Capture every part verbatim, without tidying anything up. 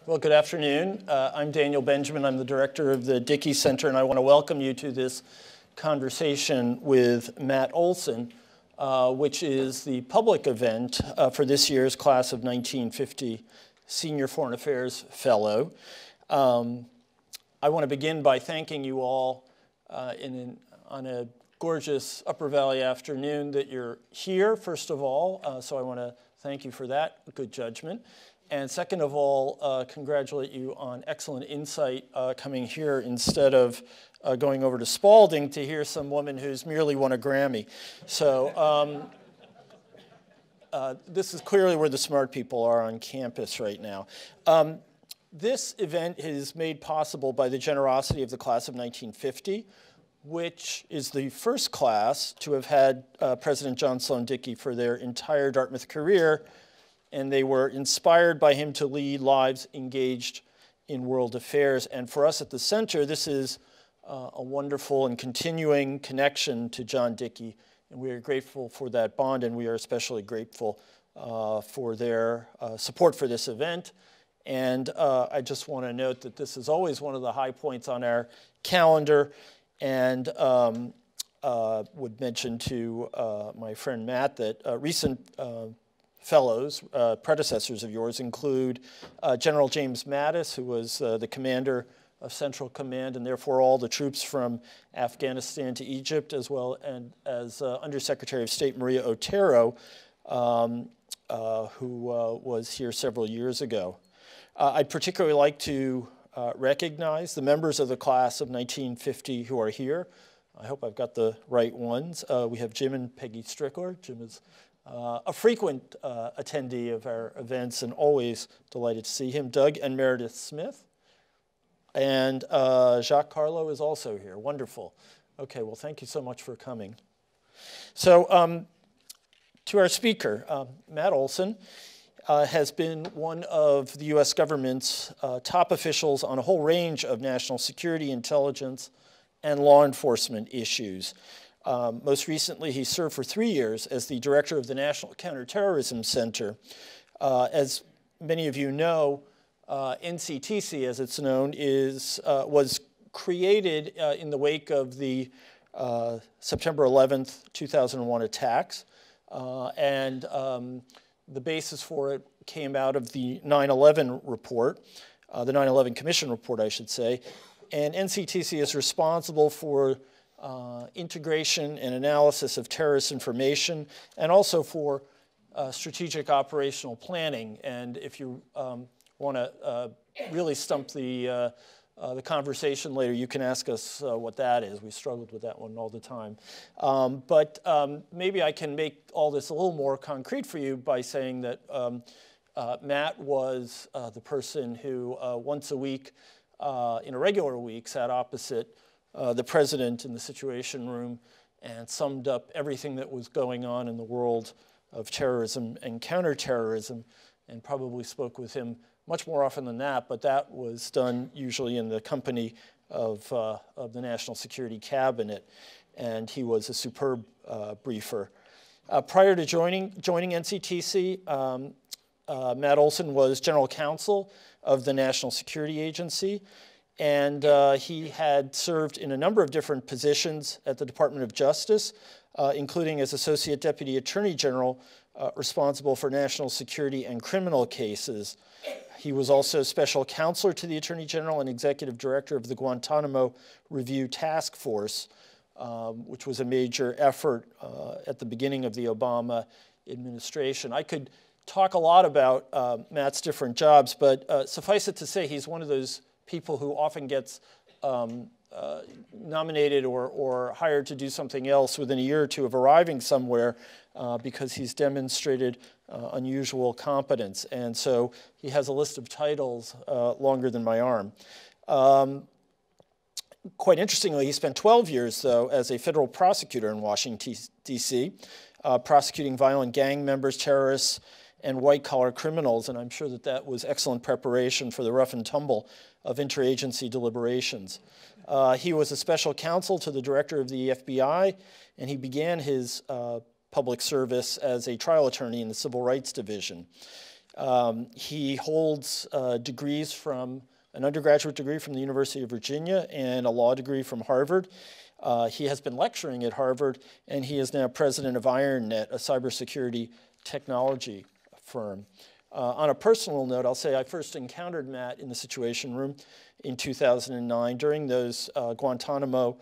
Well, good afternoon. Uh, I'm Daniel Benjamin. I'm the director of the Dickey Center, and I want to welcome you to this conversation with Matt Olsen, uh, which is the public event uh, for this year's class of nineteen fifty Senior Foreign Affairs Fellow. Um, I want to begin by thanking you all uh, in an, on a gorgeous Upper Valley afternoon that you're here, first of all. Uh, so I want to thank you for that good judgment. And second of all, uh, congratulate you on excellent insight uh, coming here instead of uh, going over to Spalding to hear some woman who's merely won a Grammy. So um, uh, this is clearly where the smart people are on campus right now. Um, this event is made possible by the generosity of the class of nineteen fifty, which is the first class to have had uh, President John Sloan Dickey for their entire Dartmouth career. And they were inspired by him to lead lives engaged in world affairs. And for us at the center, this is uh, a wonderful and continuing connection to John Dickey. And we are grateful for that bond, and we are especially grateful uh, for their uh, support for this event. And uh, I just want to note that this is always one of the high points on our calendar. And um, uh, would mention to uh, my friend Matt that uh, recent uh, fellows, uh, predecessors of yours, include uh, General James Mattis, who was uh, the commander of Central Command, and therefore all the troops from Afghanistan to Egypt, as well and as uh, Undersecretary of State Maria Otero, um, uh, who uh, was here several years ago. Uh, I'd particularly like to uh, recognize the members of the class of nineteen fifty who are here. I hope I've got the right ones. Uh, we have Jim and Peggy Strickler. Jim is Uh, a frequent uh, attendee of our events and always delighted to see him. Doug and Meredith Smith. And uh, Jacques Carlo is also here. Wonderful. Okay, well, thank you so much for coming. So um, to our speaker, uh, Matt Olsen uh, has been one of the U S government's uh, top officials on a whole range of national security, intelligence, and law enforcement issues. Um, most recently, he served for three years as the director of the National Counterterrorism Center. Uh, as many of you know, uh, N C T C, as it's known, is, uh, was created uh, in the wake of the uh, September eleventh, two thousand one attacks. Uh, and um, the basis for it came out of the nine eleven report, uh, the nine eleven Commission report, I should say. And N C T C is responsible for Uh, integration and analysis of terrorist information, and also for uh, strategic operational planning. And if you um, want to uh, really stump the, uh, uh, the conversation later, you can ask us uh, what that is. We struggled with that one all the time. Um, but um, maybe I can make all this a little more concrete for you by saying that um, uh, Matt was uh, the person who uh, once a week, uh, in a regular week, sat opposite Uh, the president in the Situation Room and summed up everything that was going on in the world of terrorism and counterterrorism, and probably spoke with him much more often than that, but that was done usually in the company of, uh, of the National Security Cabinet, and he was a superb uh, briefer. Uh, prior to joining, joining N C T C, um, uh, Matt Olsen was General Counsel of the National Security Agency. And uh, he had served in a number of different positions at the Department of Justice, uh, including as Associate Deputy Attorney General uh, responsible for national security and criminal cases. He was also Special Counselor to the Attorney General and Executive Director of the Guantanamo Review Task Force, um, which was a major effort uh, at the beginning of the Obama administration. I could talk a lot about uh, Matt's different jobs, but uh, suffice it to say he's one of those people who often gets um, uh, nominated or, or hired to do something else within a year or two of arriving somewhere uh, because he's demonstrated uh, unusual competence. And so he has a list of titles uh, longer than my arm. Um, quite interestingly, he spent twelve years, though, as a federal prosecutor in Washington, D C, uh, prosecuting violent gang members, terrorists, and white-collar criminals, and I'm sure that that was excellent preparation for the rough and tumble of interagency deliberations. Uh, he was a special counsel to the director of the F B I, and he began his uh, public service as a trial attorney in the Civil Rights Division. Um, he holds uh, degrees from, an undergraduate degree from the University of Virginia and a law degree from Harvard. Uh, he has been lecturing at Harvard, and he is now president of IronNet, a cybersecurity technology firm. Uh, on a personal note, I'll say I first encountered Matt in the Situation Room in two thousand nine during those uh, Guantanamo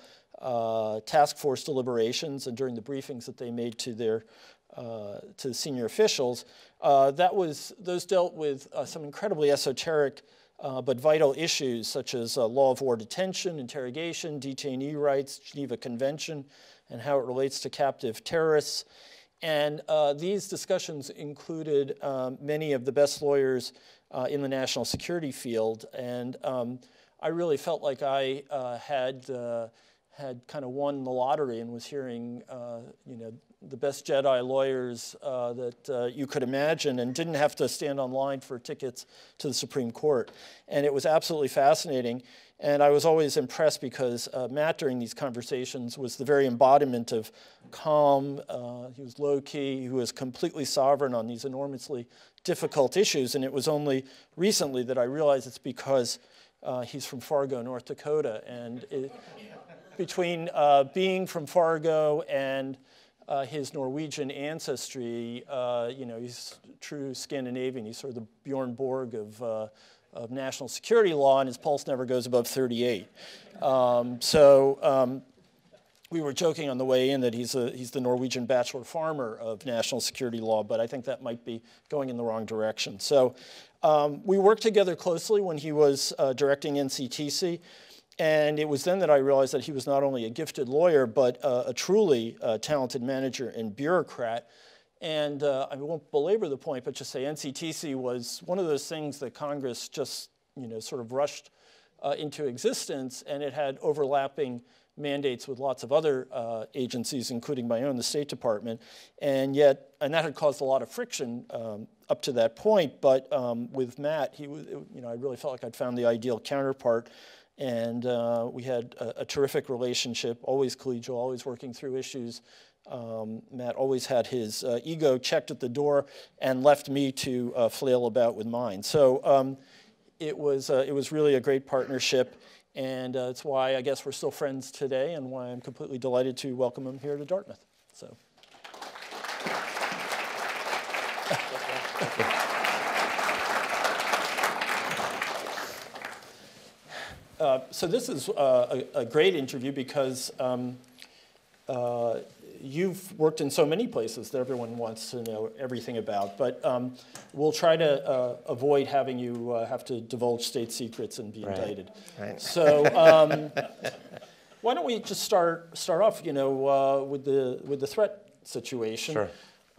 uh, task force deliberations and during the briefings that they made to their uh, to the senior officials. Uh, that was those dealt with uh, some incredibly esoteric uh, but vital issues such as uh, law of war detention, interrogation, detainee rights, Geneva Convention, and how it relates to captive terrorists. And uh, these discussions included um, many of the best lawyers uh, in the national security field. And um, I really felt like I uh, had, uh, had kind of won the lottery and was hearing uh, you know, the best Jedi lawyers uh, that uh, you could imagine, and didn't have to stand online for tickets to the Supreme Court. And it was absolutely fascinating. And I was always impressed because uh, Matt, during these conversations, was the very embodiment of calm. Uh, he was low-key. He was completely sovereign on these enormously difficult issues. And it was only recently that I realized it's because uh, he's from Fargo, North Dakota. And it, between uh, being from Fargo and uh, his Norwegian ancestry, uh, you know, he's true Scandinavian. He's sort of the Bjorn Borg of uh, of national security law, and his pulse never goes above thirty-eight. Um, so um, we were joking on the way in that he's, a, he's the Norwegian bachelor farmer of national security law, but I think that might be going in the wrong direction. So um, we worked together closely when he was uh, directing N C T C, and it was then that I realized that he was not only a gifted lawyer, but uh, a truly uh, talented manager and bureaucrat. And uh, I won't belabor the point, but just say N C T C was one of those things that Congress just, you know, sort of rushed uh, into existence, and it had overlapping mandates with lots of other uh, agencies, including my own, the State Department. And yet, and that had caused a lot of friction um, up to that point. But um, with Matt, he was, you know, I really felt like I'd found the ideal counterpart. And uh, we had a, a terrific relationship, always collegial, always working through issues. Um, Matt always had his uh, ego checked at the door and left me to uh, flail about with mine. So um, it was uh, it was really a great partnership, and uh, it's why I guess we're still friends today, and why I'm completely delighted to welcome him here to Dartmouth. So. uh, so this is uh, a, a great interview because. Um, uh, You've worked in so many places that everyone wants to know everything about, but um, we'll try to uh, avoid having you uh, have to divulge state secrets and be right. indicted. Right. So um, why don't we just start start off, you know, uh, with the with the threat situation. Sure.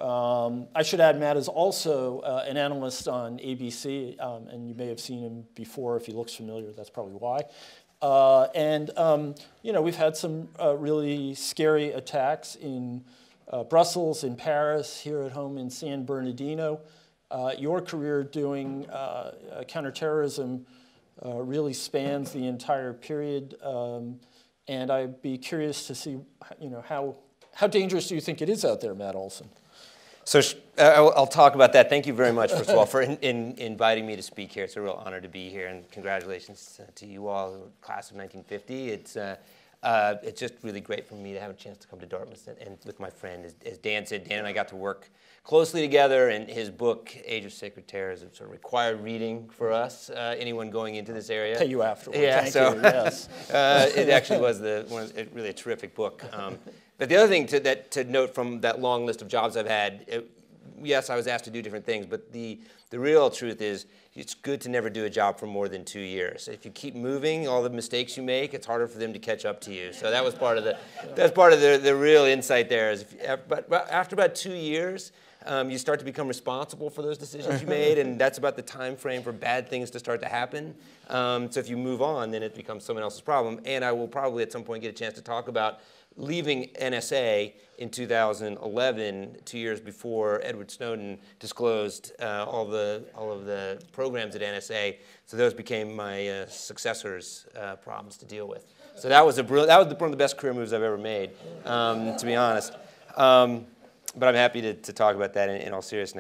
Um, I should add, Matt is also uh, an analyst on A B C, um, and you may have seen him before. If he looks familiar, that's probably why. Uh, and, um, you know, we've had some uh, really scary attacks in uh, Brussels, in Paris, here at home in San Bernardino. Uh, your career doing uh, counterterrorism uh, really spans the entire period. Um, and I'd be curious to see, you know, how, how dangerous do you think it is out there, Matt Olsen? So uh, I'll, I'll talk about that. Thank you very much, first of all, for in, in, inviting me to speak here. It's a real honor to be here, and congratulations to, to you all, class of nineteen fifty. It's, uh, uh, it's just really great for me to have a chance to come to Dartmouth and, and with my friend. As, as Dan said, Dan and I got to work closely together, and his book, Age of Sacred Terrorism, is sort of required reading for us, uh, anyone going into this area. Pay you afterwards. Yeah, Thank so you, yes. uh, it actually was the, one of, it, really a terrific book. Um, But the other thing to, that, to note from that long list of jobs I've had, it, yes, I was asked to do different things, but the, the real truth is it's good to never do a job for more than two years. If you keep moving, all the mistakes you make, it's harder for them to catch up to you. So that was part of the, that's part of the, the real insight there. Is if, but after about two years, um, you start to become responsible for those decisions you made, and that's about the time frame for bad things to start to happen. Um, so if you move on, then it becomes someone else's problem. And I will probably at some point get a chance to talk about leaving N S A in two thousand eleven, two years before Edward Snowden disclosed uh, all the all of the programs at N S A. So those became my uh, successors' uh, problems to deal with. So that was a that was one of the best career moves I've ever made, um, to be honest. Um, but I'm happy to, to talk about that in, in all seriousness.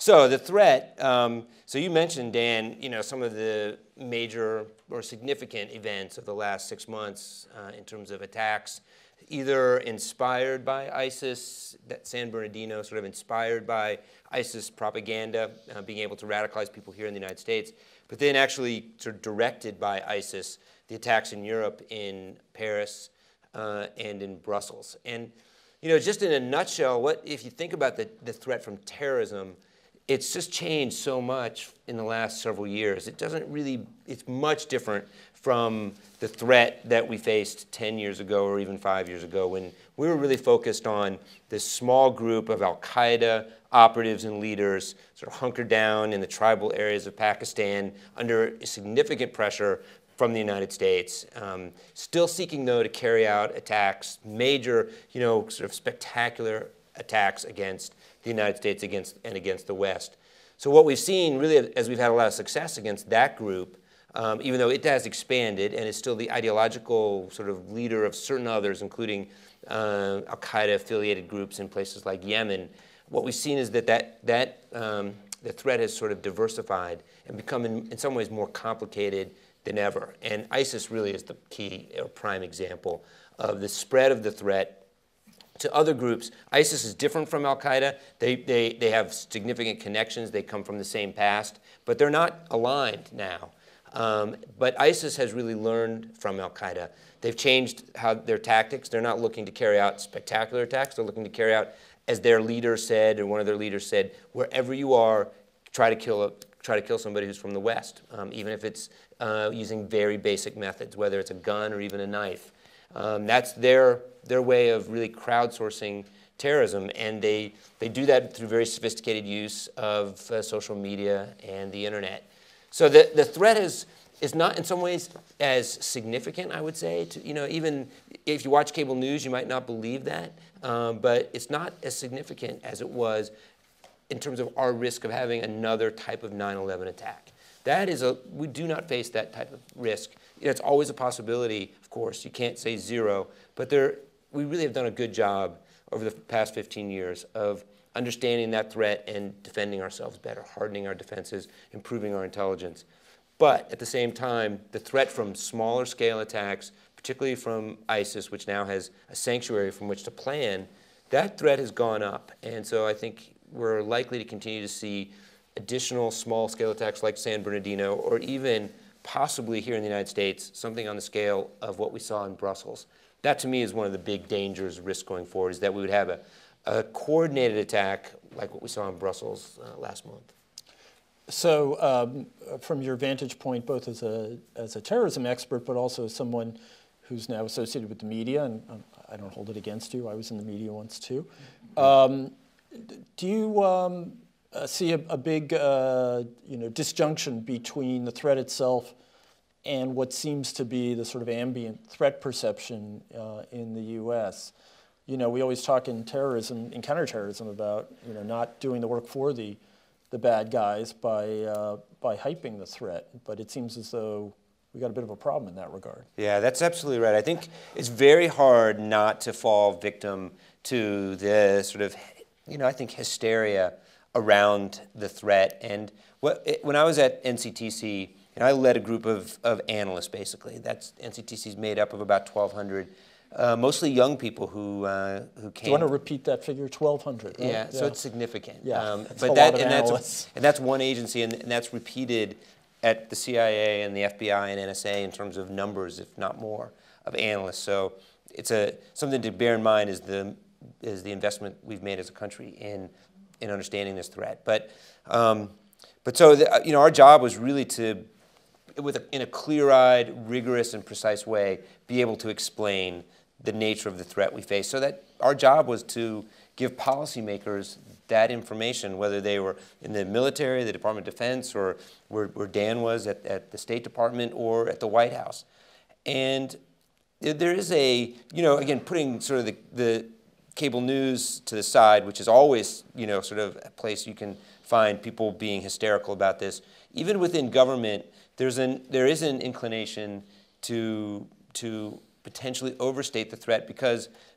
So the threat, um, so you mentioned, Dan, you know, some of the major or significant events of the last six months uh, in terms of attacks, either inspired by ISIS, that San Bernardino sort of inspired by ISIS propaganda, uh, being able to radicalize people here in the United States, but then actually sort of directed by ISIS, the attacks in Europe, in Paris, uh, and in Brussels. And, you know, just in a nutshell, what if you think about the, the threat from terrorism, it's just changed so much in the last several years. It doesn't really, it's much different from the threat that we faced ten years ago or even five years ago when we were really focused on this small group of al-Qaeda operatives and leaders sort of hunkered down in the tribal areas of Pakistan under significant pressure from the United States, um, still seeking, though, to carry out attacks, major, you know, sort of spectacular attacks against the United States against, and against the West. So what we've seen, really, as we've had a lot of success against that group, um, even though it has expanded and is still the ideological sort of leader of certain others, including uh, al-Qaeda-affiliated groups in places like Yemen, what we've seen is that, that, that um, the threat has sort of diversified and become, in, in some ways, more complicated than ever. And ISIS really is the key or prime example of the spread of the threat to other groups. ISIS is different from al-Qaeda. They, they, they have significant connections. They come from the same past, but they're not aligned now. Um, but ISIS has really learned from al-Qaeda. They've changed how their tactics. They're not looking to carry out spectacular attacks. They're looking to carry out, as their leader said, or one of their leaders said, wherever you are, try to kill a, try to kill somebody who's from the West, um, even if it's uh, using very basic methods, whether it's a gun or even a knife. Um, that's their, their way of really crowdsourcing terrorism, and they, they do that through very sophisticated use of uh, social media and the internet. So the, the threat is, is not in some ways as significant, I would say. To, you know, even if you watch cable news, you might not believe that, um, but it's not as significant as it was in terms of our risk of having another type of nine eleven attack. That is a, we do not face that type of risk. You know, it's always a possibility, of course. You can't say zero, but there, we really have done a good job over the past fifteen years of understanding that threat and defending ourselves better, hardening our defenses, improving our intelligence. But at the same time, the threat from smaller scale attacks, particularly from ISIS, which now has a sanctuary from which to plan, that threat has gone up. And so I think we're likely to continue to see additional small-scale attacks like San Bernardino, or even possibly here in the United States, something on the scale of what we saw in Brussels. That, to me, is one of the big dangers, risks going forward, is that we would have a, a coordinated attack like what we saw in Brussels uh, last month. So um, from your vantage point, both as a, as a terrorism expert, but also as someone who's now associated with the media, and um, I don't hold it against you, I was in the media once too, um, do you um, uh, see a, a big uh, you know, disjunction between the threat itself and what seems to be the sort of ambient threat perception uh, in the U S? You know, we always talk in terrorism, in counterterrorism, about, you know, not doing the work for the, the bad guys by, uh, by hyping the threat, but it seems as though we got a bit of a problem in that regard. Yeah, that's absolutely right. I think it's very hard not to fall victim to the sort of, you know, I think hysteria around the threat. And what, it, when I was at N C T C, and I led a group of, of analysts, basically. That's, N C T C is made up of about twelve hundred, uh, mostly young people who, uh, who came. Do you want to repeat that figure, twelve hundred? Right? Yeah, Yeah, so it's significant. Yeah, um, that's but a that, lot of and analysts. That's, and that's one agency, and, and that's repeated at the C I A and the F B I and N S A in terms of numbers, if not more, of analysts. So it's a, something to bear in mind is the, is the investment we've made as a country in, in understanding this threat. But, um, but so, the, you know, our job was really to, with a, in a clear-eyed, rigorous, and precise way, be able to explain the nature of the threat we face. So that our job was to give policymakers that information, whether they were in the military, the Department of Defense, or where, where Dan was at, at the State Department or at the White House. And there is a, you know, again, putting sort of the, the cable news to the side, which is always, you know, sort of a place you can find people being hysterical about this. Even within government, there's an, there is an inclination to, to potentially overstate the threat because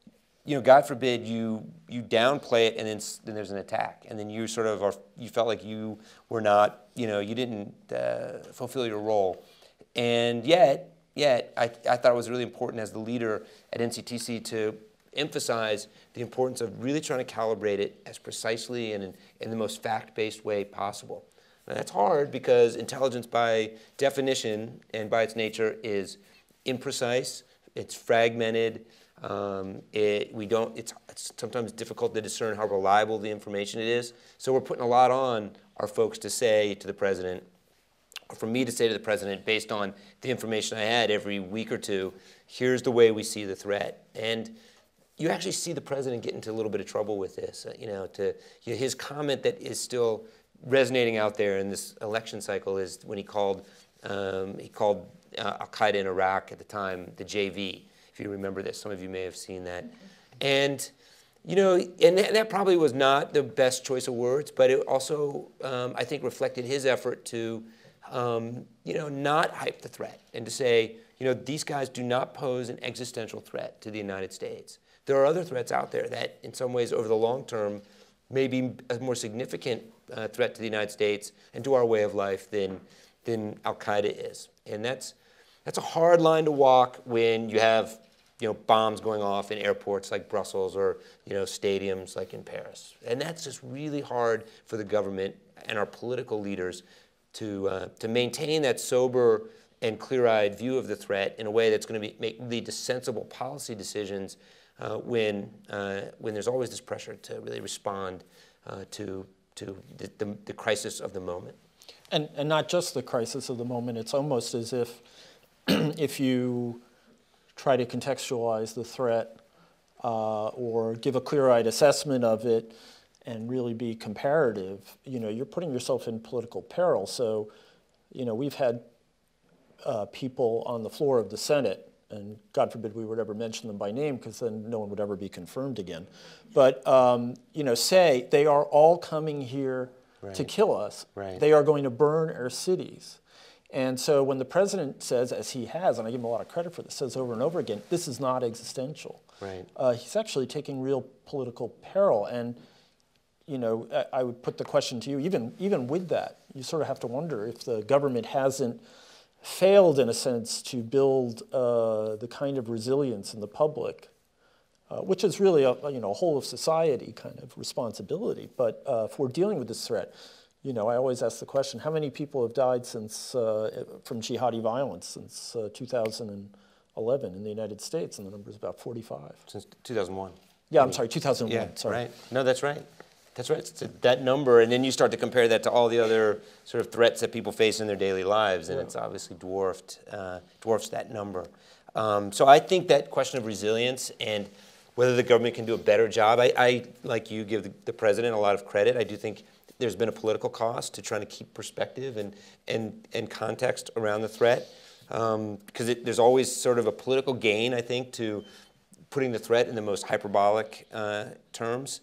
you know, God forbid you you downplay it and then, then there's an attack, and then you sort of are, you felt like you were not, you know, you didn't uh, fulfill your role. And yet, yet I, I thought it was really important as the leader at N C T C to emphasize the importance of really trying to calibrate it as precisely and in, in the most fact-based way possible. Now, that's hard because intelligence by definition and by its nature is imprecise, it's fragmented, um, it, we don't, it's, it's sometimes difficult to discern how reliable the information it is. So we're putting a lot on our folks to say to the president, or for me to say to the president, based on the information I had every week or two, here's the way we see the threat. And you actually see the president get into a little bit of trouble with this. Uh, you know, to you know, his comment that is still resonating out there in this election cycle is when he called um, he called uh, Al Qaeda in Iraq at the time the J V. If you remember this, some of you may have seen that. And you know, and that, that probably was not the best choice of words, but it also um, I think reflected his effort to um, you know not hype the threat and to say you know these guys do not pose an existential threat to the United States. There are other threats out there that, in some ways, over the long term, may be a more significant uh, threat to the United States and to our way of life than, than Al Qaeda is. And that's, that's a hard line to walk when you have you know, bombs going off in airports like Brussels or you know, stadiums like in Paris. And that's just really hard for the government and our political leaders to, uh, to maintain that sober and clear-eyed view of the threat in a way that's going to be, make, lead to sensible policy decisions Uh, when uh, when there's always this pressure to really respond uh, to to the, the, the crisis of the moment. And and not just the crisis of the moment. It's almost as if if you try to contextualize the threat uh, or give a clear-eyed assessment of it and really be comparative, you know, you're putting yourself in political peril. So, you know, we've had uh, people on the floor of the Senate, and God forbid we would ever mention them by name because then no one would ever be confirmed again. But, um, you know, say they are all coming here right. to kill us. Right. They are going to burn our cities. And so when the president says, as he has, and I give him a lot of credit for this, says over and over again, this is not existential. Right. Uh, he's actually taking real political peril. And, you know, I, I would put the question to you, even, even with that, you sort of have to wonder if the government hasn't failed, in a sense, to build uh, the kind of resilience in the public, uh, which is really a, you know, a whole of society kind of responsibility. But uh, if we're dealing with this threat, you know, I always ask the question, how many people have died since, uh, from jihadi violence since uh, two thousand eleven in the United States? And the number is about forty-five. Since two thousand one. Yeah, I'm sorry, two thousand one, yeah, sorry. Right. No, that's right. That's right. It's that number, and then you start to compare that to all the other sort of threats that people face in their daily lives, and yeah. it's obviously dwarfed uh, dwarfs that number. Um, so I think that question of resilience and whether the government can do a better job, I, I like you, give the, the president a lot of credit. I do think there's been a political cost to trying to keep perspective and and and context around the threat, um, because it, there's always sort of a political gain, I think, to putting the threat in the most hyperbolic uh, terms.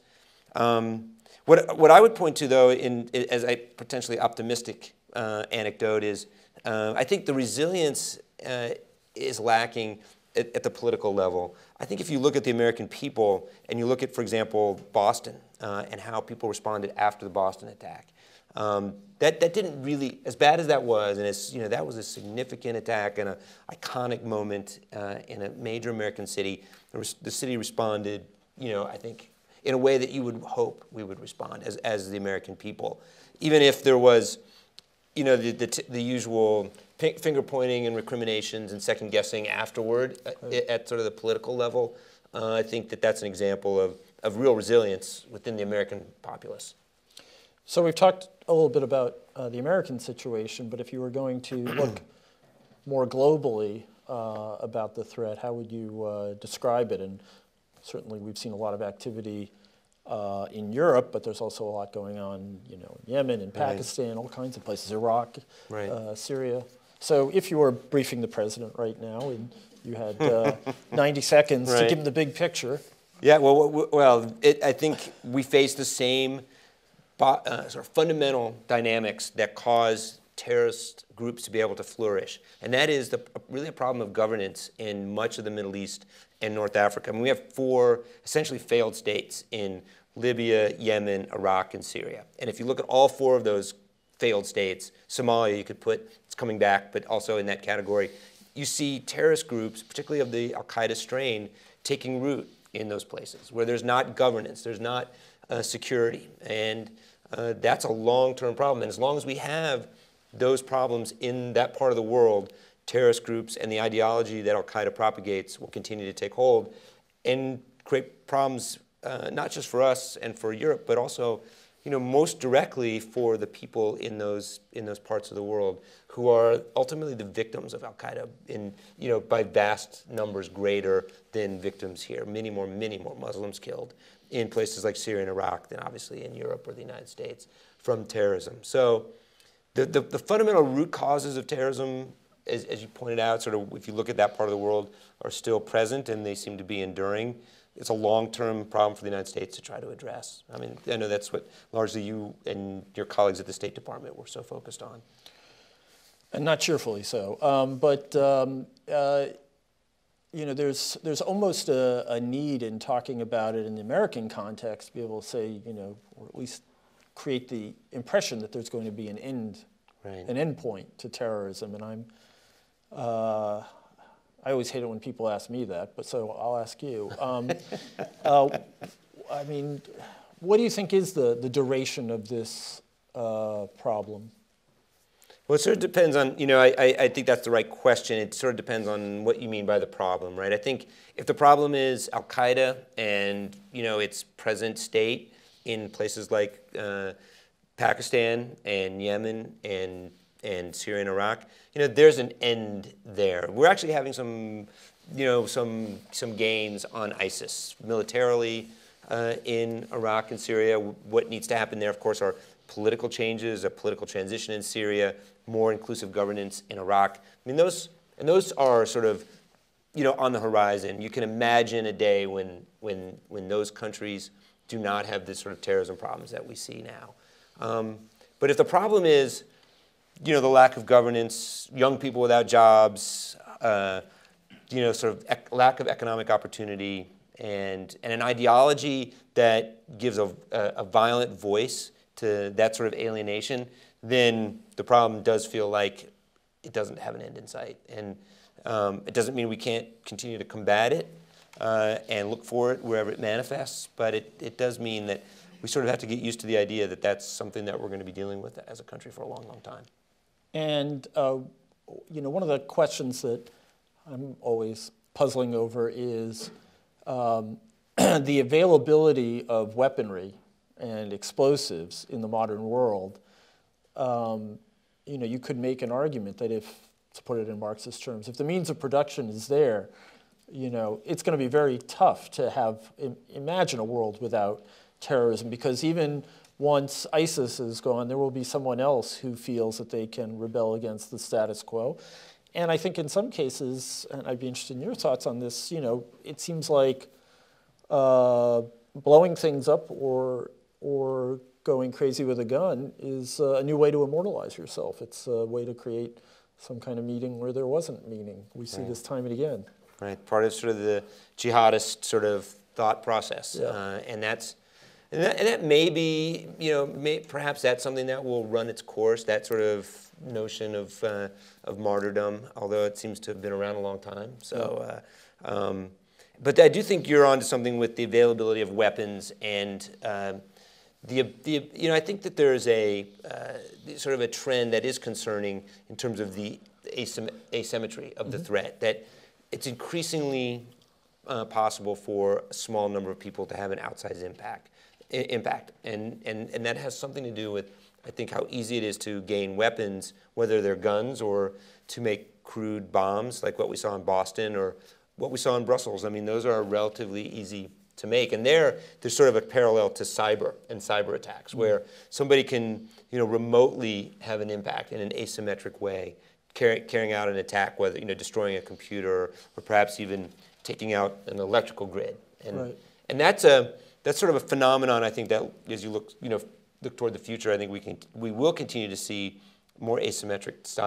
Um, What, what I would point to, though, in, as a potentially optimistic uh, anecdote is uh, I think the resilience uh, is lacking at, at the political level. I think if you look at the American people and you look at, for example, Boston uh, and how people responded after the Boston attack, um, that, that didn't really, as bad as that was, and as, you know, that was a significant attack and an iconic moment uh, in a major American city, the, the city responded, you know, I think, in a way that you would hope we would respond as, as the American people. Even if there was, you know, the, the, t the usual finger pointing and recriminations and second guessing afterward at, at sort of the political level, uh, I think that that's an example of, of real resilience within the American populace. So we've talked a little bit about uh, the American situation, but if you were going to look more globally uh, about the threat, how would you uh, describe it? And certainly we've seen a lot of activity uh, in Europe, but there's also a lot going on, you know, in Yemen and Pakistan, right. all kinds of places, Iraq, right. uh, Syria. So if you were briefing the president right now and you had uh, ninety seconds right. to give him the big picture. Yeah, well, well, it, I think we face the same uh, sort of fundamental dynamics that cause terrorist groups to be able to flourish. And that is the, really a problem of governance in much of the Middle East and North Africa. I mean, we have four essentially failed states in Libya, Yemen, Iraq, and Syria. And if you look at all four of those failed states, Somalia you could put, it's coming back, but also in that category, you see terrorist groups, particularly of the al-Qaeda strain, taking root in those places where there's not governance, there's not uh, security. And uh, that's a long-term problem. And as long as we have those problems in that part of the world, terrorist groups and the ideology that al-Qaeda propagates will continue to take hold and create problems uh, not just for us and for Europe, but also, you know, most directly for the people in those in those parts of the world who are ultimately the victims of al-Qaeda, in you know by vast numbers greater than victims here. Many more, many more Muslims killed in places like Syria and Iraq than obviously in Europe or the United States from terrorism. So, the the, the fundamental root causes of terrorism, as, as you pointed out, sort of if you look at that part of the world, are still present and they seem to be enduring. It's a long-term problem for the United States to try to address. I mean, I know that's what largely you and your colleagues at the State Department were so focused on. And not cheerfully so. Um, but, um, uh, you know, there's, there's almost a, a need in talking about it in the American context to be able to say, you know, or at least create the impression that there's going to be an end, right. an end point to terrorism. And I'm... Uh, I always hate it when people ask me that, but so I'll ask you. Um, uh, I mean, what do you think is the, the duration of this uh, problem? Well, it sort of depends on, you know, I, I, I think that's the right question. It sort of depends on what you mean by the problem, right? I think if the problem is al-Qaeda and, you know, its present state in places like uh, Pakistan and Yemen and and Syria and Iraq, you know, there's an end there. We're actually having some, you know, some some gains on ISIS militarily uh, in Iraq and Syria. What needs to happen there, of course, are political changes, a political transition in Syria, more inclusive governance in Iraq. I mean, those and those are sort of, you know, on the horizon. You can imagine a day when when when those countries do not have the sort of terrorism problems that we see now. Um, but if the problem is, you know, the lack of governance, young people without jobs, uh, you know, sort of ec lack of economic opportunity, and, and an ideology that gives a, a, a violent voice to that sort of alienation, then the problem does feel like it doesn't have an end in sight. And um, it doesn't mean we can't continue to combat it uh, and look for it wherever it manifests, but it, it does mean that we sort of have to get used to the idea that that's something that we're going to be dealing with as a country for a long, long time. And, uh, you know, one of the questions that I'm always puzzling over is um, the availability of weaponry and explosives in the modern world. Um, you know, you could make an argument that if, to put it in Marxist terms, if the means of production is there, you know, it's going to be very tough to have, imagine a world without terrorism, because even once ISIS is gone, there will be someone else who feels that they can rebel against the status quo. And I think in some cases, and I'd be interested in your thoughts on this, you know, it seems like uh, blowing things up or, or going crazy with a gun is uh, a new way to immortalize yourself. It's a way to create some kind of meaning where there wasn't meaning. We see right. this time and again. Right, part of sort of the jihadist sort of thought process. Yeah. Uh, and that's And that, and that may be, you know, may, perhaps that's something that will run its course, that sort of notion of, uh, of martyrdom, although it seems to have been around a long time. So, uh, um, but I do think you're onto something with the availability of weapons and uh, the, the, you know, I think that there's a uh, sort of a trend that is concerning in terms of the asym asymmetry of the mm-hmm. threat, that it's increasingly uh, possible for a small number of people to have an outsized impact. impact. And, and, and that has something to do with, I think, how easy it is to gain weapons, whether they're guns or to make crude bombs like what we saw in Boston or what we saw in Brussels. I mean, those are relatively easy to make. And there, there's sort of a parallel to cyber and cyber attacks, where somebody can, you know, remotely have an impact in an asymmetric way, carry, carrying out an attack, whether, you know, destroying a computer or perhaps even taking out an electrical grid. And, right. and that's a That's sort of a phenomenon, I think, that as you look, you know, look toward the future, I think we can, we will continue to see more asymmetric style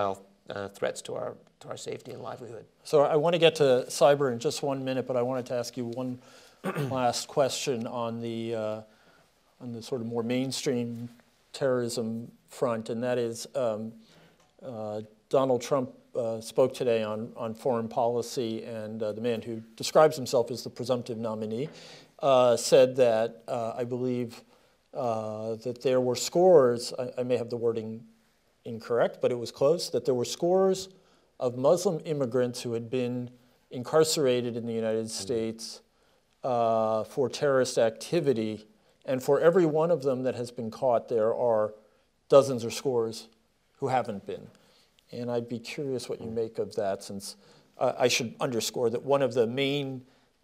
uh, threats to our to our safety and livelihood. So I want to get to cyber in just one minute, but I wanted to ask you one last question on the uh, on the sort of more mainstream terrorism front, and that is um, uh, Donald Trump uh, spoke today on, on foreign policy, and uh, the man who describes himself as the presumptive nominee uh, said that, uh, I believe, uh, that there were scores, I, I may have the wording incorrect, but it was close, that there were scores of Muslim immigrants who had been incarcerated in the United States uh, for terrorist activity, and for every one of them that has been caught, there are dozens or scores who haven't been. And I'd be curious what you make of that, since uh, I should underscore that one of the main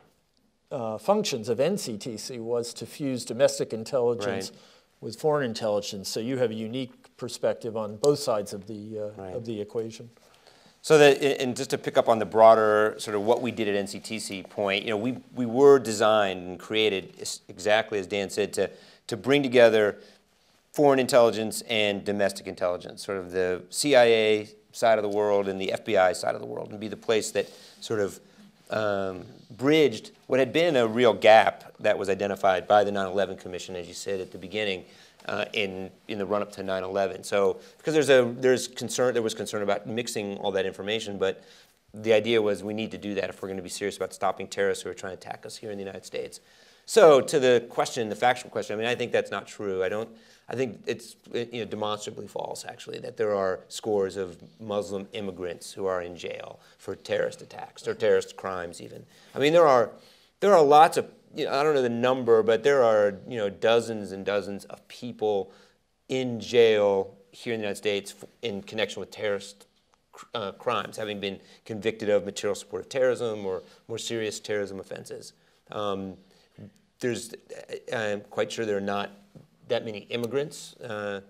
uh, functions of N C T C was to fuse domestic intelligence right. with foreign intelligence. So you have a unique perspective on both sides of the, uh, right. of the equation. So that, and just to pick up on the broader sort of what we did at N C T C point, you know, we, we were designed and created exactly as Dan said to, to bring together foreign intelligence and domestic intelligence, sort of the C I A side of the world and the F B I side of the world, and be the place that sort of um, bridged what had been a real gap that was identified by the nine eleven Commission, as you said at the beginning, uh, in in the run-up to nine eleven. So because there's a there's concern there was concern about mixing all that information, but the idea was we need to do that if we're going to be serious about stopping terrorists who are trying to attack us here in the United States. So to the question, the factual question, I mean, I think that's not true. I don't. I think it's you know, demonstrably false, actually, that there are scores of Muslim immigrants who are in jail for terrorist attacks or terrorist crimes, even. I mean, there are there are lots of you know, I don't know the number, but there are you know dozens and dozens of people in jail here in the United States in connection with terrorist uh, crimes, having been convicted of material support of terrorism or more serious terrorism offenses. Um, there's, I'm quite sure there are not that many immigrants, uh,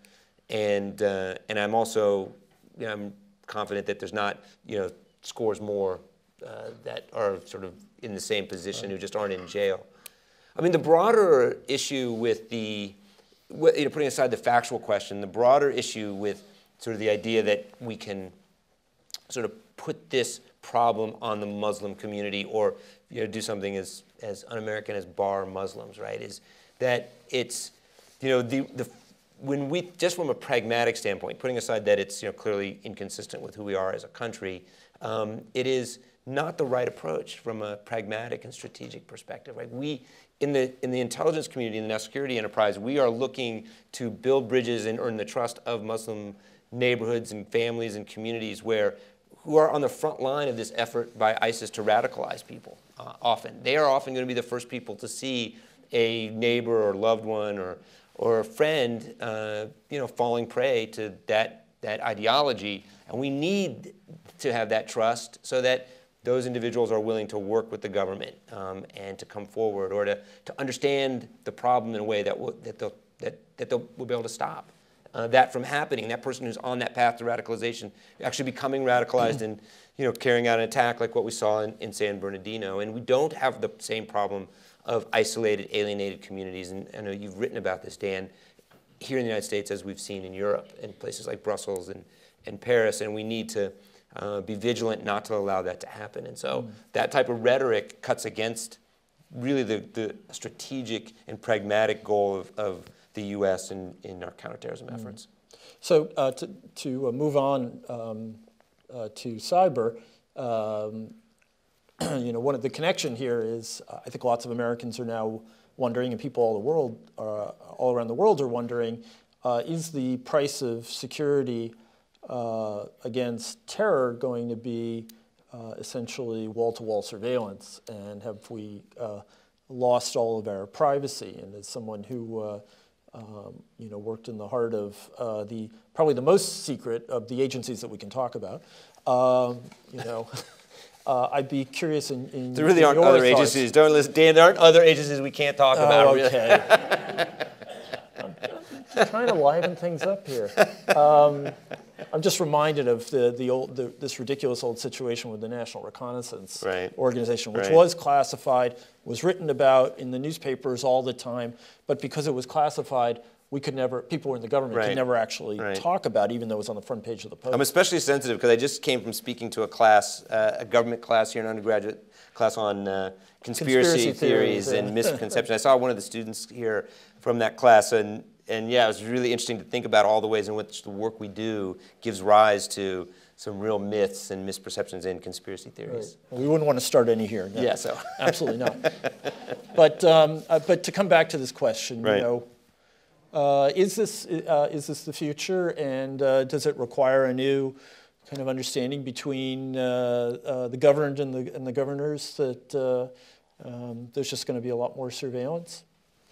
and uh, and I'm also you know, I'm confident that there's not you know scores more uh, that are sort of in the same position who just aren't in jail. I mean, the broader issue with the you know putting aside the factual question, the broader issue with sort of the idea that we can sort of put this problem on the Muslim community, or you know do something as as un-American as bar Muslims, right? Is that it's You know, the, the, when we, just from a pragmatic standpoint, putting aside that it's you know, clearly inconsistent with who we are as a country, um, it is not the right approach from a pragmatic and strategic perspective. Right? We, in the, in the intelligence community, in the national security enterprise, we are looking to build bridges and earn the trust of Muslim neighborhoods and families and communities where, who are on the front line of this effort by ISIS to radicalize people uh, often. They are often going to be the first people to see a neighbor or loved one or or a friend, uh, you know, falling prey to that, that ideology. And we need to have that trust so that those individuals are willing to work with the government um, and to come forward or to, to understand the problem in a way that, will, that, they'll, that, that they'll will be able to stop uh, that from happening. That person who's on that path to radicalization actually becoming radicalized and, you know, carrying out an attack like what we saw in, in San Bernardino. And we don't have the same problem of isolated, alienated communities, and I know you've written about this, Dan, here in the United States as we've seen in Europe and places like Brussels and, and Paris, and we need to uh, be vigilant not to allow that to happen. And so mm. that type of rhetoric cuts against really the, the strategic and pragmatic goal of, of the U S in, in our counterterrorism mm. efforts. So uh, to, to uh, move on um, uh, to cyber, um, you know, one of the connection here is uh, I think lots of Americans are now wondering, and people all the world, uh, all around the world are wondering, uh, is the price of security uh, against terror going to be uh, essentially wall-to-wall surveillance, and have we uh, lost all of our privacy? And as someone who uh, um, you know worked in the heart of uh, the probably the most secret of the agencies that we can talk about, um, you know. Uh, I'd be curious in, in There really in aren't your other thoughts. agencies. Don't listen, Dan. There aren't other agencies we can't talk oh, about. Okay. I'm, I'm trying to liven things up here. Um, I'm just reminded of the the old the, this ridiculous old situation with the National Reconnaissance right. Organization, which right. was classified, was written about in the newspapers all the time, but because it was classified, we could never, people who were in the government Right. could never actually Right. talk about, even though it was on the front page of the Post. I'm especially sensitive because I just came from speaking to a class, uh, a government class here, an undergraduate class on uh, conspiracy, Conspiracy theories, theories, yeah. and misconceptions. I saw one of the students here from that class, and, and yeah, it was really interesting to think about all the ways in which the work we do gives rise to some real myths and misperceptions in conspiracy theories. Right. We wouldn't want to start any here. No. Yeah, so. Absolutely not. But, um, uh, but to come back to this question, Right. you know, uh, is, this, uh, is this the future, and uh, does it require a new kind of understanding between uh, uh, the governed and the, and the governors that uh, um, there's just going to be a lot more surveillance?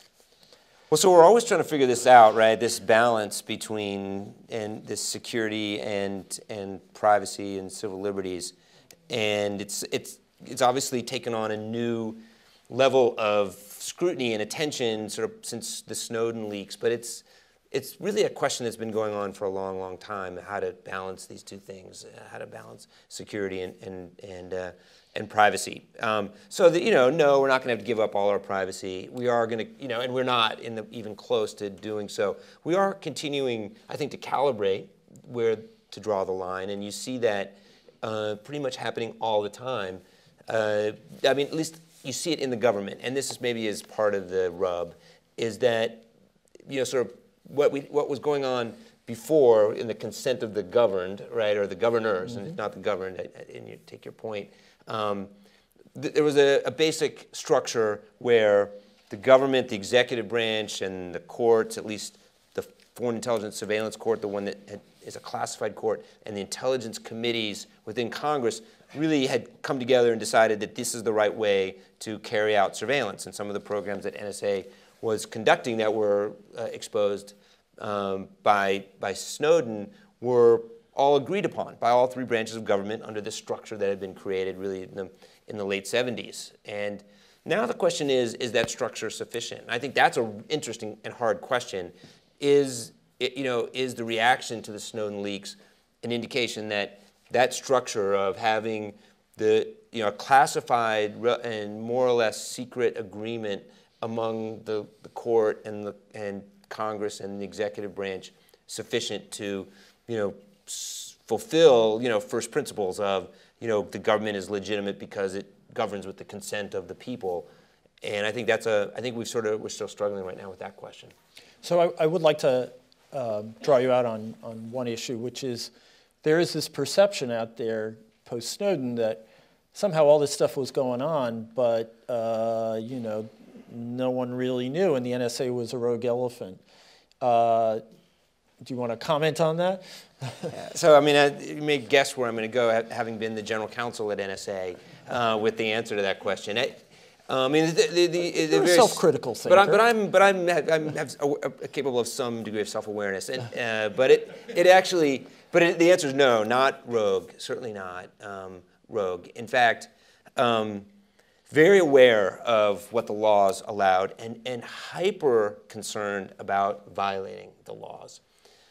Well, so we're always trying to figure this out, right? This balance between and this security and and privacy and civil liberties, and it's it's it's obviously taken on a new level of scrutiny and attention sort of since the Snowden leaks. But it's it's really a question that's been going on for a long, long time: how to balance these two things, how to balance security and and and uh, and privacy. Um, so that, you know, no, we're not going to have to give up all our privacy. We are going to, you know, and we're not in the, even close to doing so. We are continuing, I think, to calibrate where to draw the line, and you see that uh, pretty much happening all the time. Uh, I mean, at least you see it in the government, and this is maybe as part of the rub, is that, you know, sort of what we what was going on before in the consent of the governed, right, or the governors, mm-hmm. and not the governed, and you take your point. Um, th there was a, a basic structure where the government, the executive branch, and the courts, at least the Foreign Intelligence Surveillance Court, the one that had, is a classified court, and the intelligence committees within Congress really had come together and decided that this is the right way to carry out surveillance. And some of the programs that N S A was conducting that were uh, exposed um, by, by Snowden were all agreed upon by all three branches of government under this structure that had been created really in the, in the late seventies. And now the question is, is that structure sufficient? And I think that's an interesting and hard question. Is, it, you know, is the reaction to the Snowden leaks an indication that that structure of having the, you know, classified and more or less secret agreement among the, the court and, the, and Congress and the executive branch sufficient to, you know, fulfill, you know, first principles of, you know, the government is legitimate because it governs with the consent of the people. And I think that's a, I think we've sort of, we're still struggling right now with that question. So I, I would like to uh, draw you out on, on one issue, which is there is this perception out there post-Snowden that somehow all this stuff was going on, but, uh, you know, no one really knew, and the N S A was a rogue elephant. Uh, do you want to comment on that? So, I mean, I, you may guess where I'm going to go, having been the General Counsel at N S A, uh, with the answer to that question. I, I mean, the, the, the, the You're very self-critical thinker. But, I, but I'm, but I'm, I'm have, a, capable of some degree of self-awareness, and uh, but it, it actually, but it, the answer is no, not rogue, certainly not um, rogue. In fact, um, very aware of what the laws allowed, and and hyper concerned about violating the laws.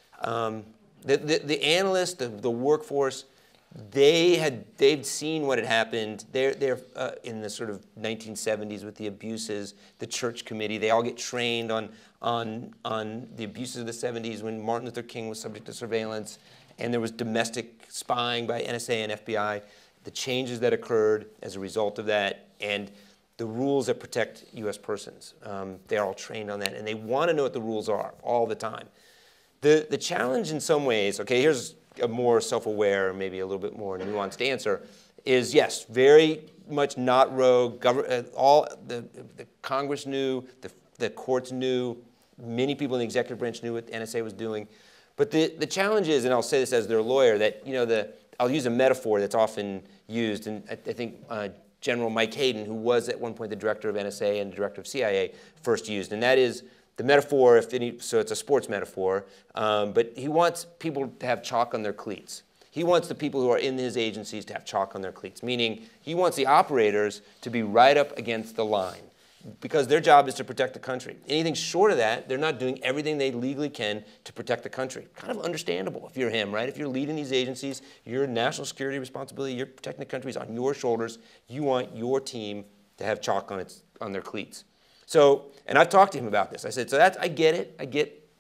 Um, the, the, the analysts, the, the workforce, they had, they'd seen what had happened. They're, they're uh, in the sort of nineteen seventies with the abuses, the church committee, they all get trained on, on, on the abuses of the seventies when Martin Luther King was subject to surveillance, and there was domestic spying by N S A and F B I, the changes that occurred as a result of that, and the rules that protect U S persons. Um, they're all trained on that, and they want to know what the rules are all the time. The, the challenge in some ways, okay, here's a more self-aware, maybe a little bit more nuanced answer, is yes, very much not rogue. Gover uh, all the, the Congress knew, the, the courts knew, many people in the executive branch knew what the N S A was doing. But the, the challenge is, and I'll say this as their lawyer, that, you know, the, I'll use a metaphor that's often used, and I, I think uh, General Mike Hayden, who was at one point the director of N S A and the director of C I A, first used, and that is the metaphor, if any, so it's a sports metaphor, um, but he wants people to have chalk on their cleats. He wants the people who are in his agencies to have chalk on their cleats, meaning he wants the operators to be right up against the line because their job is to protect the country. Anything short of that, they're not doing everything they legally can to protect the country. Kind of understandable if you're him, right? If you're leading these agencies, your national security responsibility, you're protecting the country is on your shoulders. You want your team to have chalk on, its, on their cleats. So, and I've talked to him about this. I said, so that's, I get it. I get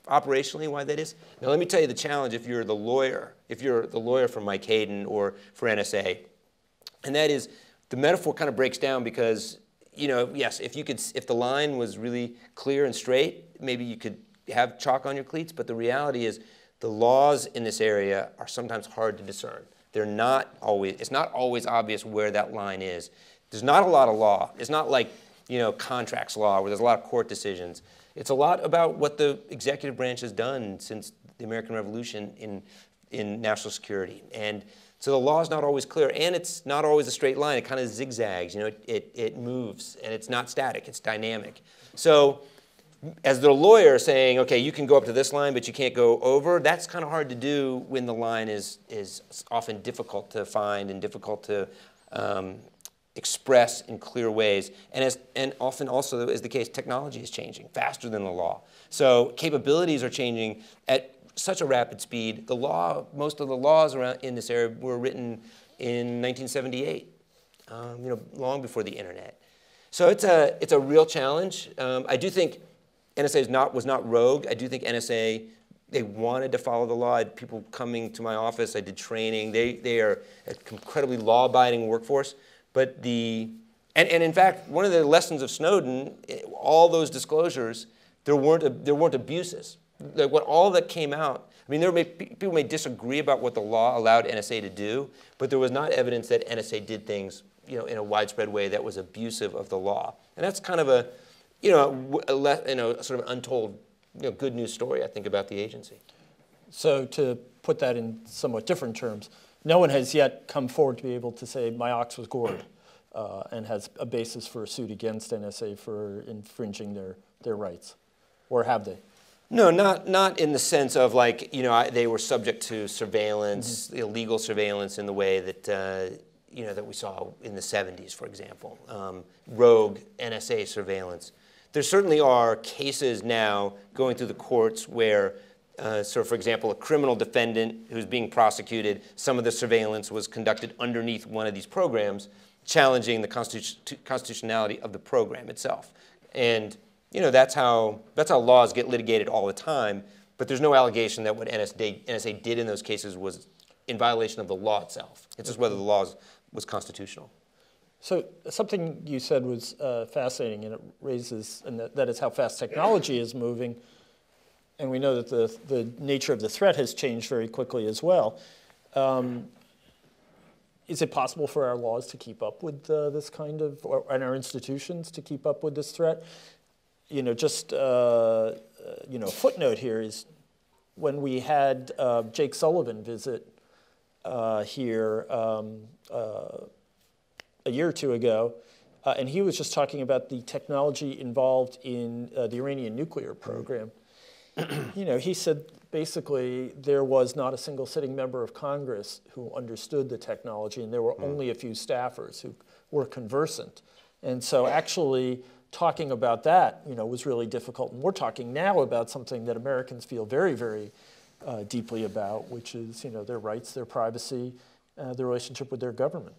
operationally why that is. Now let me tell you the challenge if you're the lawyer, if you're the lawyer for Mike Hayden or for N S A, and that is the metaphor kind of breaks down because, you know, yes, if you could, if the line was really clear and straight, maybe you could have chalk on your cleats, but the reality is the laws in this area are sometimes hard to discern. They're not always, it's not always obvious where that line is. There's not a lot of law. It's not like, you know, contracts law where there's a lot of court decisions. It's a lot about what the executive branch has done since the American Revolution in, in national security. And so the law is not always clear, and it's not always a straight line. It kind of zigzags, you know, it, it, it moves, and it's not static, it's dynamic. So as the lawyer saying, okay, you can go up to this line, but you can't go over, that's kind of hard to do when the line is, is often difficult to find and difficult to um, express in clear ways. And, as, and often also is the case, technology is changing faster than the law. So capabilities are changing at such a rapid speed. The law, most of the laws around in this area were written in nineteen seventy-eight, um, you know, long before the internet. So it's a, it's a real challenge. Um, I do think N S A is not, was not rogue. I do think N S A, they wanted to follow the law. I had people coming to my office. I did training. They, they are an incredibly law-abiding workforce. But the, and, and in fact, one of the lessons of Snowden, all those disclosures, there weren't, there weren't abuses. Like what all that came out, I mean, there may, people may disagree about what the law allowed N S A to do, but there was not evidence that N S A did things, you know, in a widespread way that was abusive of the law. And that's kind of a, you know, a, a, you know, sort of untold, you know, good news story, I think, about the agency. So to put that in somewhat different terms, no one has yet come forward to be able to say my ox was gored uh, and has a basis for a suit against N S A for infringing their, their rights, or have they? No, not, not in the sense of like, you know, I, they were subject to surveillance, mm-hmm. illegal surveillance in the way that, uh, you know, that we saw in the seventies, for example, um, rogue N S A surveillance. There certainly are cases now going through the courts where, uh, so for example, a criminal defendant who's being prosecuted, some of the surveillance was conducted underneath one of these programs, challenging the constitu constitutionality of the program itself. And you know, that's how, that's how laws get litigated all the time, but there's no allegation that what N S A, N S A did in those cases was in violation of the law itself. It's just whether the law was constitutional. So something you said was uh, fascinating, and it raises, and that, that is how fast technology is moving, and we know that the, the nature of the threat has changed very quickly as well. Um, is it possible for our laws to keep up with uh, this kind of, or, and our institutions to keep up with this threat? You know, just, uh, you know, a footnote here is when we had uh, Jake Sullivan visit uh, here um, uh, a year or two ago, uh, and he was just talking about the technology involved in uh, the Iranian nuclear program. You know, he said basically there was not a single sitting member of Congress who understood the technology, and there were mm. only a few staffers who were conversant. And so actually, talking about that, you know, was really difficult. And we're talking now about something that Americans feel very, very uh, deeply about, which is, you know, their rights, their privacy, uh, their relationship with their government.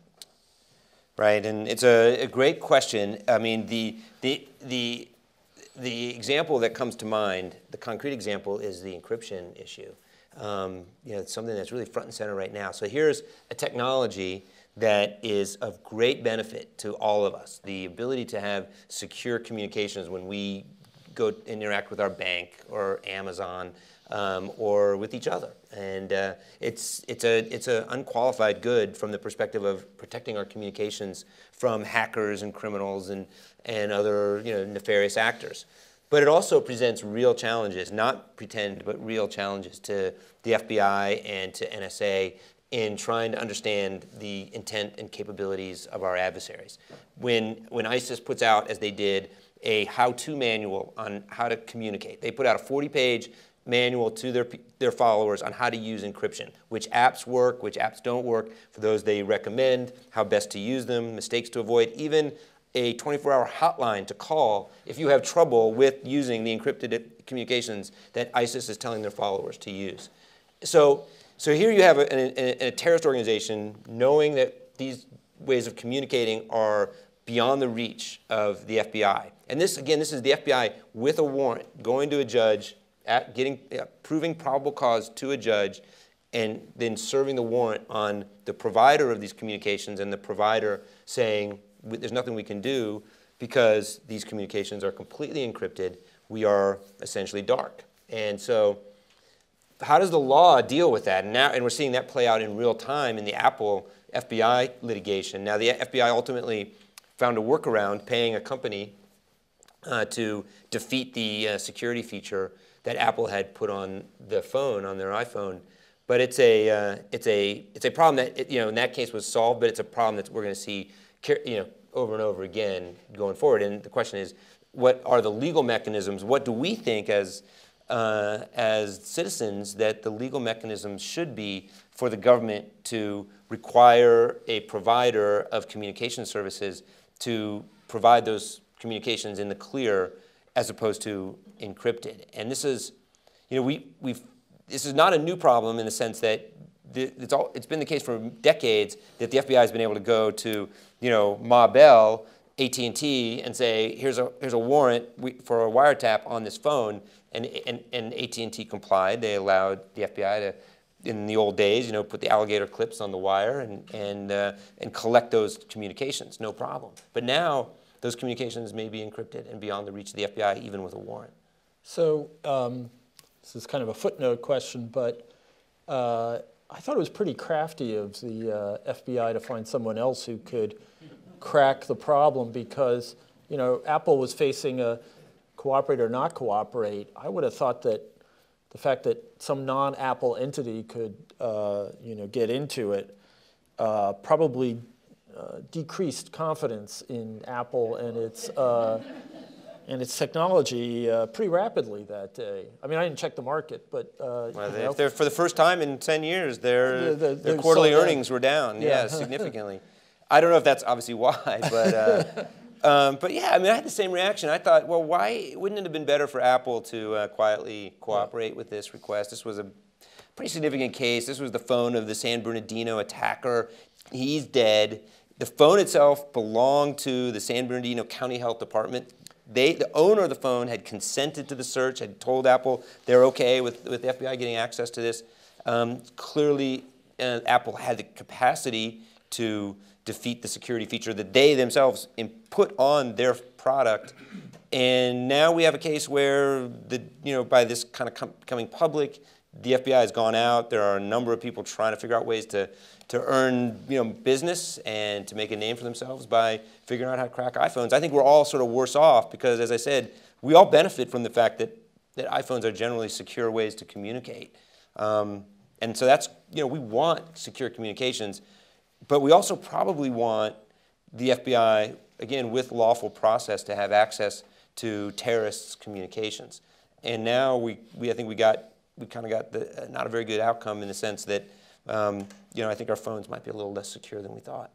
Right, and it's a, a great question. I mean, the, the, the, the example that comes to mind, the concrete example, is the encryption issue. Um, you know, it's something that's really front and center right now. So here's a technology that is of great benefit to all of us. The ability to have secure communications when we go interact with our bank or Amazon um, or with each other. And uh, it's, it's a it's an unqualified good from the perspective of protecting our communications from hackers and criminals and, and other you know, nefarious actors. But it also presents real challenges, not pretend, but real challenges to the F B I and to N S A in trying to understand the intent and capabilities of our adversaries. When, when ISIS puts out, as they did, a how-to manual on how to communicate, they put out a forty page manual to their, their followers on how to use encryption, which apps work, which apps don't work, for those they recommend, how best to use them, mistakes to avoid, even a twenty-four hour hotline to call if you have trouble with using the encrypted communications that ISIS is telling their followers to use. So, so here you have a, a, a terrorist organization knowing that these ways of communicating are beyond the reach of the F B I. And this, again, this is the F B I with a warrant going to a judge at getting, uh, proving probable cause to a judge and then serving the warrant on the provider of these communications and the provider saying, there's nothing we can do because these communications are completely encrypted. We are essentially dark. And so how does the law deal with that? And, now, and we're seeing that play out in real time in the Apple F B I litigation. Now, the F B I ultimately found a workaround paying a company uh, to defeat the uh, security feature that Apple had put on the phone, on their iPhone. But it's a, uh, it's a, it's a problem that, it, you know, in that case was solved, but it's a problem that we're going to see, you know, over and over again going forward. And the question is, what are the legal mechanisms? What do we think as, uh, as citizens that the legal mechanisms should be for the government to require a provider of communication services to provide those communications in the clear as opposed to encrypted? And this is, you know, we, we've, this is not a new problem in the sense that the, it's, all, it's been the case for decades that the F B I has been able to go to, you know, Ma Bell, A T and T, and say, here's a, here's a warrant for a wiretap on this phone, and, and, and A T and T complied. They allowed the F B I to, in the old days, you know, put the alligator clips on the wire and, and, uh, and collect those communications, no problem. But now, those communications may be encrypted and beyond the reach of the F B I, even with a warrant. So um, this is kind of a footnote question, but uh, I thought it was pretty crafty of the uh, F B I to find someone else who could crack the problem because, you know, Apple was facing a cooperate or not cooperate. I would have thought that the fact that some non-Apple entity could, uh, you know, get into it uh, probably Uh, decreased confidence in Apple and its uh, and its technology uh, pretty rapidly that day. I mean, I didn't check the market, but uh, well, you they, know, if they're, for the first time in ten years, their the, the, their quarterly so, earnings were down, yeah, yeah, significantly. I don't know if that's obviously why, but uh, um, but yeah, I mean, I had the same reaction. I thought, well, why wouldn't it have been better for Apple to uh, quietly cooperate yeah. with this request? This was a pretty significant case. This was the phone of the San Bernardino attacker. He's dead. The phone itself belonged to the San Bernardino County Health Department. They, the owner of the phone had consented to the search, had told Apple they're okay with, with the F B I getting access to this. Um, clearly, uh, Apple had the capacity to defeat the security feature that they themselves put on their product. And now we have a case where, the, you know, by this kind of com coming public, the F B I has gone out. There are a number of people trying to figure out ways to, to earn, you know, business and to make a name for themselves by figuring out how to crack iPhones. I think we're all sort of worse off because, as I said, we all benefit from the fact that, that iPhones are generally secure ways to communicate. Um, and so that's, you know, we want secure communications, but we also probably want the F B I, again, with lawful process, to have access to terrorists' communications. And now we, we I think we got we kind of got the, uh, not a very good outcome in the sense that, um, you know, I think our phones might be a little less secure than we thought.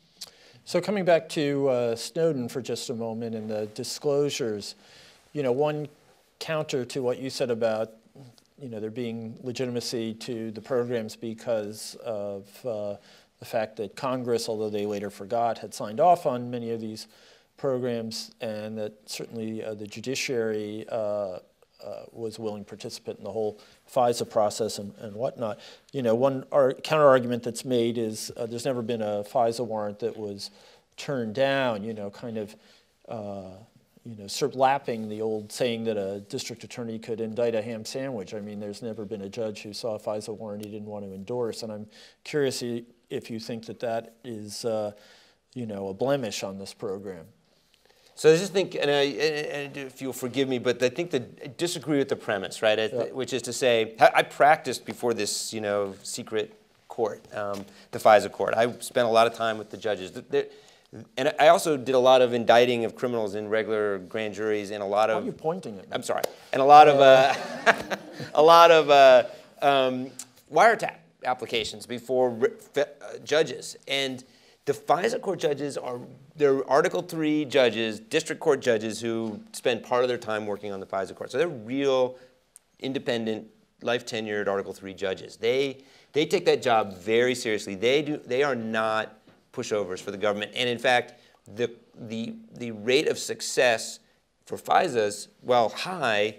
So coming back to uh, Snowden for just a moment and the disclosures, you know, one counter to what you said about, you know, there being legitimacy to the programs because of uh, the fact that Congress, although they later forgot, had signed off on many of these programs, and that certainly uh, the judiciary uh, Uh, was a willing participant in the whole FISA process and, and whatnot. You know, one ar counter argument that's made is uh, there's never been a FISA warrant that was turned down, you know, kind of, uh, you know, sort of lapping the old saying that a district attorney could indict a ham sandwich. I mean, there's never been a judge who saw a FISA warrant he didn't want to endorse, and I'm curious if you think that that is, uh, you know, a blemish on this program. So I just think, and, I, and if you'll forgive me, but I think that I disagree with the premise, right? I, yeah. Which is to say, I practiced before this, you know, secret court, um, the FISA court. I spent a lot of time with the judges. There, and I also did a lot of indicting of criminals in regular grand juries and a lot of... Why are you pointing at me? I'm sorry. And a lot of, uh, a lot of uh, um, wiretap applications before uh, judges. And the FISA court judges are, they're Article three judges, district court judges who spend part of their time working on the FISA court. So they're real, independent, life-tenured Article three judges. They, they take that job very seriously. They, do, they are not pushovers for the government. And in fact, the, the, the rate of success for FISAs, while high,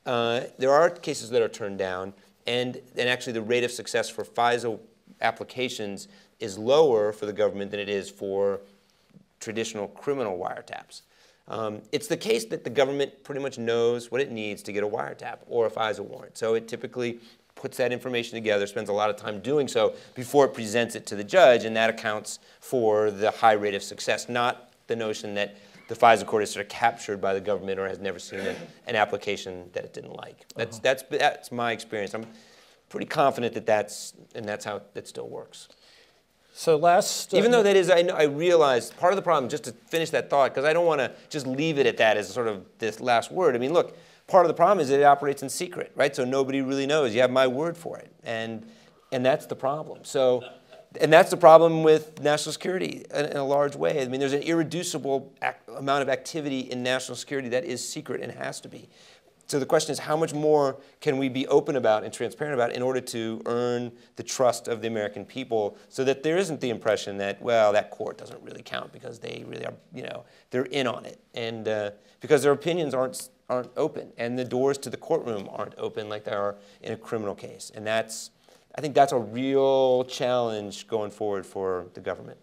uh, there are cases that are turned down, and, and actually the rate of success for FISA applications is lower for the government than it is for traditional criminal wiretaps. Um, it's the case that the government pretty much knows what it needs to get a wiretap or a FISA warrant. So it typically puts that information together, spends a lot of time doing so before it presents it to the judge, and that accounts for the high rate of success, not the notion that the FISA court is sort of captured by the government or has never seen an, an application that it didn't like. That's, uh-huh. that's, that's my experience. I'm pretty confident that that's, and that's how it still works. So last, uh, even though that is, I, know, I realize part of the problem, just to finish that thought, because I don't want to just leave it at that as sort of this last word. I mean, look, part of the problem is that it operates in secret, right? So nobody really knows. You have my word for it, and and that's the problem. So, and that's the problem with national security in, in a large way. I mean, there's an irreducible act, amount of activity in national security that is secret and has to be. So the question is, how much more can we be open about and transparent about in order to earn the trust of the American people so that there isn't the impression that, well, that court doesn't really count because they really are, you know, they're in on it. And uh, because their opinions aren't, aren't open and the doors to the courtroom aren't open like they are in a criminal case. And that's, I think that's a real challenge going forward for the government.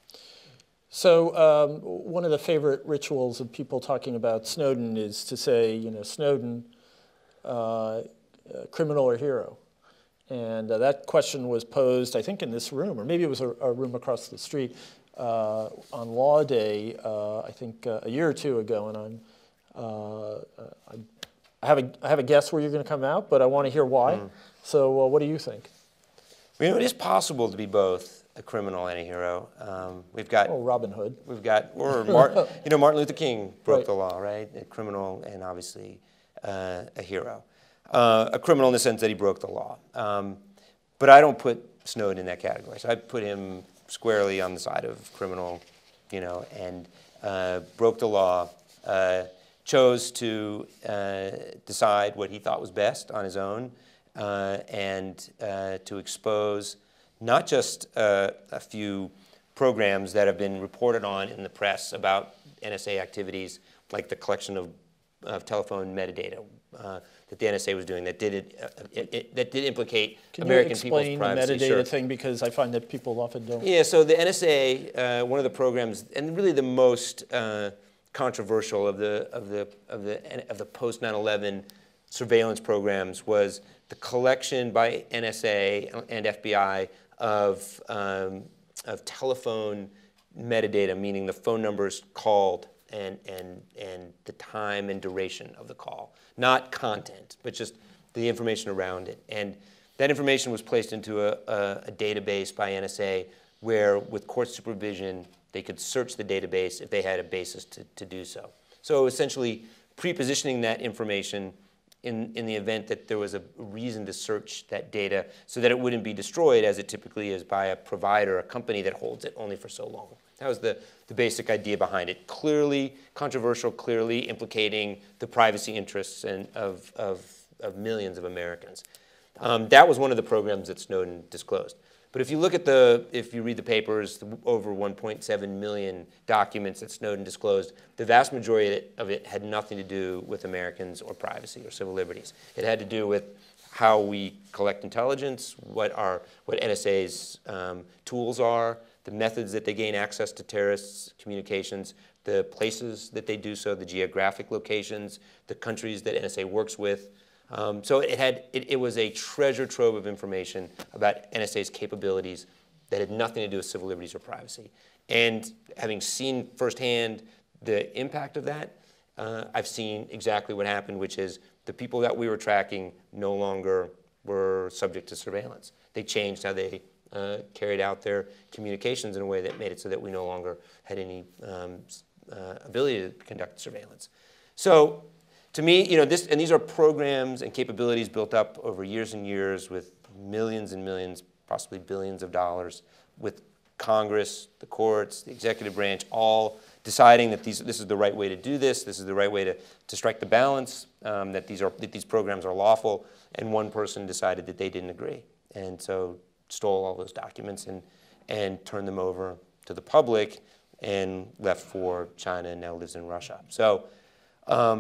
So um, one of the favorite rituals of people talking about Snowden is to say, you know, Snowden, uh, criminal or hero? And uh, that question was posed, I think, in this room, or maybe it was a, a room across the street uh, on Law Day, uh, I think uh, a year or two ago. And I'm, uh, I, I, have a, I have a guess where you're going to come out, but I want to hear why. Mm. So uh, what do you think? Well, you know, it is possible to be both a criminal and a hero. Um, we've got oh, Robin Hood. We've got, or Martin, you know, Martin Luther King broke right. the law, right? A criminal and obviously uh, a hero. Uh, a criminal in the sense that he broke the law. Um, but I don't put Snowden in that category. So I put him squarely on the side of criminal, you know, and uh, broke the law, uh, chose to uh, decide what he thought was best on his own, uh, and uh, to expose not just uh, a few programs that have been reported on in the press about N S A activities, like the collection of, of telephone metadata uh, that the N S A was doing that did it, uh, it, it that did implicate Can American people's privacy. Can you explain the metadata sure. thing, because I find that people often don't? Yeah, so the N S A, uh, one of the programs, and really the most uh, controversial of the of the of the of the post nine eleven surveillance programs, was the collection by N S A and F B I of, um, of telephone metadata, meaning the phone numbers called and, and, and the time and duration of the call. Not content, but just the information around it. And that information was placed into a, a, a database by N S A where, with court supervision, they could search the database if they had a basis to, to do so. So essentially, pre-positioning that information In, in the event that there was a reason to search that data so that it wouldn't be destroyed, as it typically is by a provider, a company that holds it only for so long. That was the, the basic idea behind it. Clearly controversial, clearly implicating the privacy interests and of, of, of millions of Americans. Um, that was one of the programs that Snowden disclosed. But if you look at the, if you read the papers, the over one point seven million documents that Snowden disclosed, the vast majority of it had nothing to do with Americans or privacy or civil liberties. It had to do with how we collect intelligence, what our, what N S A's um, tools are, the methods that they gain access to terrorists' communications, the places that they do so, the geographic locations, the countries that N S A works with. Um, so it, had, it, it was a treasure trove of information about N S A's capabilities that had nothing to do with civil liberties or privacy. And having seen firsthand the impact of that, uh, I've seen exactly what happened, which is the people that we were tracking no longer were subject to surveillance. They changed how they uh, carried out their communications in a way that made it so that we no longer had any um, uh, ability to conduct surveillance. So, to me, you know, this, and these are programs and capabilities built up over years and years with millions and millions, possibly billions of dollars, with Congress, the courts, the executive branch, all deciding that these, this is the right way to do this, this is the right way to, to strike the balance, um, that, these are, that these programs are lawful, and one person decided that they didn't agree. And so stole all those documents and, and turned them over to the public and left for China and now lives in Russia. So, um,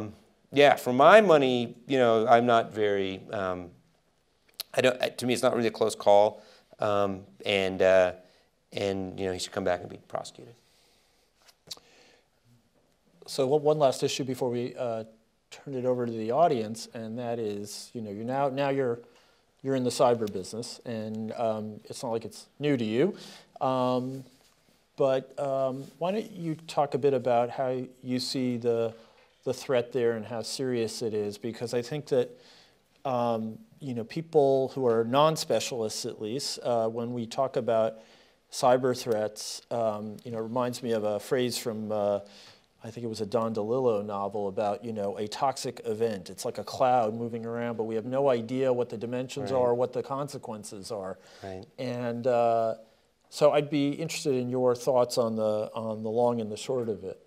Yeah, for my money, you know, I'm not very, um, I don't, to me it's not really a close call, um, and, uh, and, you know, he should come back and be prosecuted. So one last issue before we uh, turn it over to the audience, and that is, you know, you're now, now you're, you're in the cyber business, and um, it's not like it's new to you. Um, but um, why don't you talk a bit about how you see the, the threat there and how serious it is? Because I think that, um, you know, people who are non-specialists at least, uh, when we talk about cyber threats, um, you know, it reminds me of a phrase from, uh, I think it was a Don DeLillo novel about, you know, a toxic event. It's like a cloud moving around, but we have no idea what the dimensions Right. are, what the consequences are. Right. And uh, so I'd be interested in your thoughts on the on the long and the short of it.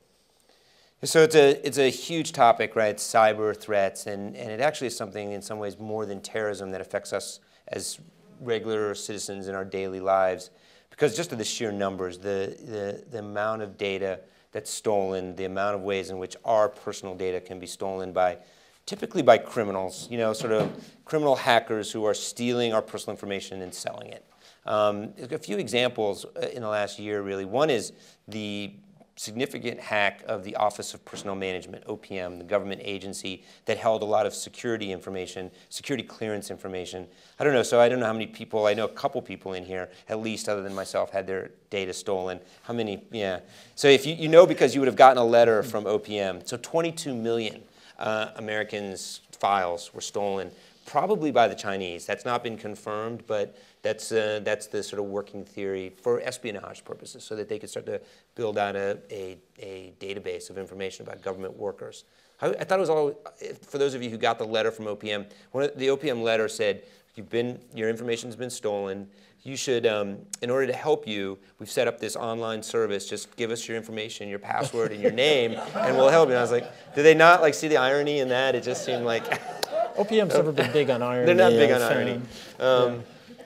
So it's a it's a huge topic, right? Cyber threats, and and it actually is something in some ways more than terrorism that affects us as regular citizens in our daily lives, because just of the sheer numbers, the the the amount of data that's stolen, the amount of ways in which our personal data can be stolen by, typically by criminals, you know, sort of criminal hackers who are stealing our personal information and selling it. Um, a few examples in the last year, really. One is the significant hack of the Office of Personnel Management, O P M, the government agency that held a lot of security information, security clearance information. I don't know, so I don't know how many people, I know a couple people in here, at least other than myself, had their data stolen. How many, yeah. So if you, you know because you would have gotten a letter from O P M. So twenty-two million uh, Americans' files were stolen, probably by the Chinese. That's not been confirmed, but That's, uh, that's the sort of working theory for espionage purposes, so that they could start to build out a, a, a database of information about government workers. I, I thought it was all, for those of you who got the letter from O P M, one of, the O P M letter said, You've been, your information's been stolen. You should, um, in order to help you, we've set up this online service. Just give us your information, your password, and your name, and we'll help you. And I was like, do they not like see the irony in that? It just seemed like O P M's never been big on irony. They're not big on uh, irony. Um, yeah.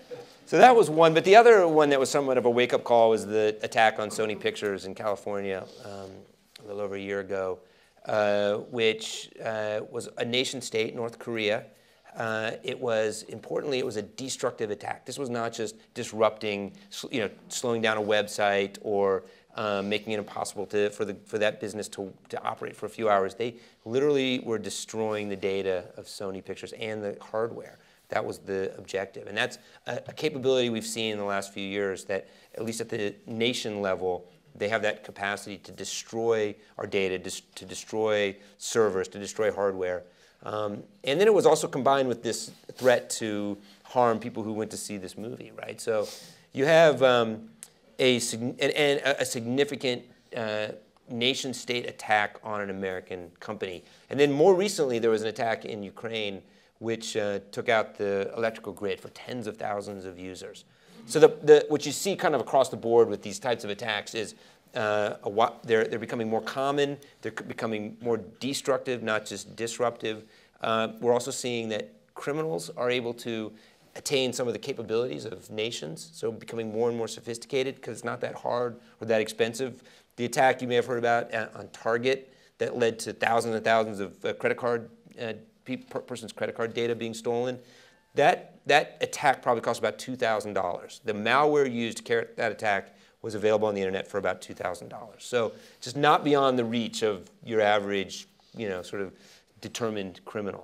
So that was one, but the other one that was somewhat of a wake-up call was the attack on Sony Pictures in California um, a little over a year ago, uh, which uh, was a nation-state, North Korea. Uh, it was, importantly, it was a destructive attack. This was not just disrupting, you know, slowing down a website or um, making it impossible to, for, the, for that business to, to operate for a few hours. They literally were destroying the data of Sony Pictures and the hardware. That was the objective. And that's a, a capability we've seen in the last few years that, at least at the nation level, they have that capacity to destroy our data, dis to destroy servers, to destroy hardware. Um, and then it was also combined with this threat to harm people who went to see this movie, right? So you have um, a, and, and a significant uh, nation-state attack on an American company. And then more recently, there was an attack in Ukraine which uh, took out the electrical grid for tens of thousands of users. So the, the, what you see kind of across the board with these types of attacks is uh, a, they're, they're becoming more common, they're becoming more destructive, not just disruptive. Uh, we're also seeing that criminals are able to attain some of the capabilities of nations, so becoming more and more sophisticated because it's not that hard or that expensive. The attack you may have heard about on Target that led to thousands and thousands of uh, credit card uh, person's credit card data being stolen, that, that attack probably cost about two thousand dollars. The malware used to carry out that attack was available on the internet for about two thousand dollars. So just not beyond the reach of your average, you know, sort of determined criminal.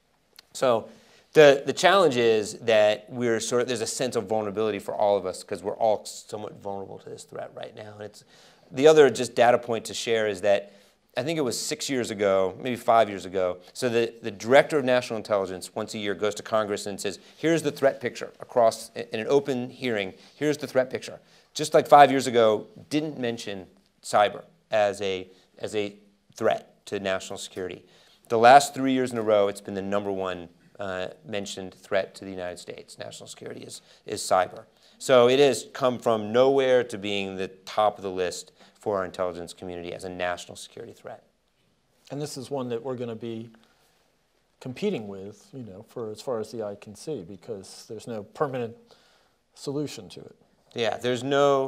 So the, the challenge is that we're sort of, there's a sense of vulnerability for all of us because we're all somewhat vulnerable to this threat right now. And it's, the other just data point to share is that I think it was six years ago, maybe five years ago. So the, the Director of National Intelligence once a year goes to Congress and says, here's the threat picture across, in an open hearing, here's the threat picture. Just like five years ago, didn't mention cyber as a, as a threat to national security. The last three years in a row, it's been the number one uh, mentioned threat to the United States, national security, is, is cyber. So it has come from nowhere to being the top of the list for our intelligence community as a national security threat. And this is one that we're going to be competing with, you know, for as far as the eye can see, because there's no permanent solution to it. Yeah, there's no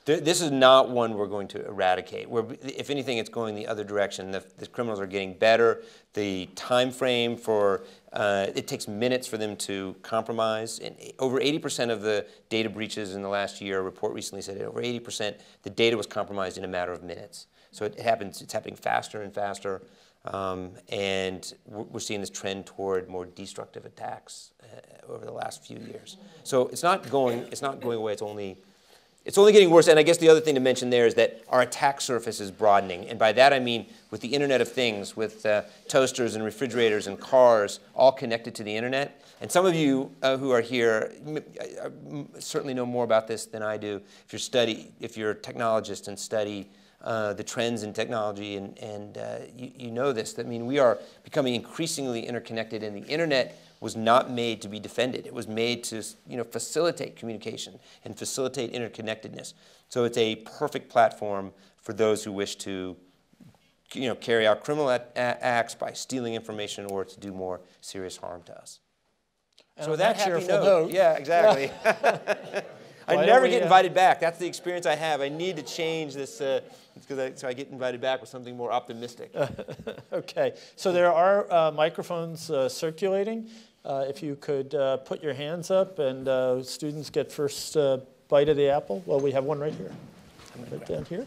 th this is not one we're going to eradicate. We're, if anything, it's going the other direction. The, the criminals are getting better. The time frame for, uh, it takes minutes for them to compromise. And over eighty percent of the data breaches in the last year, a report recently said over eighty percent, the data was compromised in a matter of minutes. So it happens, it's happening faster and faster. Um, and we're seeing this trend toward more destructive attacks uh, over the last few years. So it's not going, it's not going away, it's only, it's only getting worse. And I guess the other thing to mention there is that our attack surface is broadening. And by that I mean with the Internet of Things, with uh, toasters and refrigerators and cars all connected to the Internet. And some of you uh, who are here uh, certainly know more about this than I do. If you're, study, if you're a technologist and study Uh, the trends in technology, and, and uh, you, you know this. I mean, we are becoming increasingly interconnected, and the Internet was not made to be defended. It was made to, you know, facilitate communication and facilitate interconnectedness. So it's a perfect platform for those who wish to, you know, carry out criminal acts by stealing information or to do more serious harm to us. And so on that that happy cheerful note, note, yeah, exactly. I Why never don't we, get uh, invited back. That's the experience I have. I need to change this, uh, because I, so I get invited back with something more optimistic. Okay, so there are uh, microphones uh, circulating. Uh, if you could uh, put your hands up, and uh, students get first uh, bite of the apple. Well, we have one right here, right down here.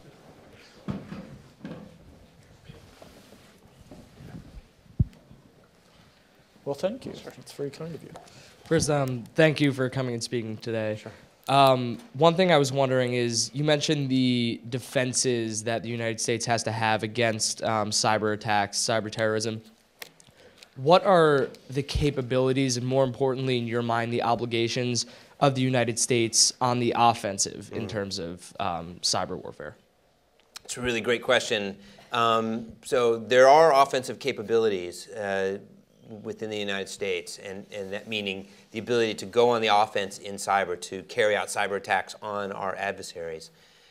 Well, thank you. That's very kind of you. First, um, thank you for coming and speaking today. Sure. Um, one thing I was wondering is, you mentioned the defenses that the United States has to have against um, cyber attacks, cyber terrorism. What are the capabilities, and more importantly, in your mind, the obligations of the United States on the offensive mm. in terms of um, cyber warfare? It's a really great question. Um, so there are offensive capabilities uh, within the United States, and, and that meaning the ability to go on the offense in cyber, to carry out cyber attacks on our adversaries.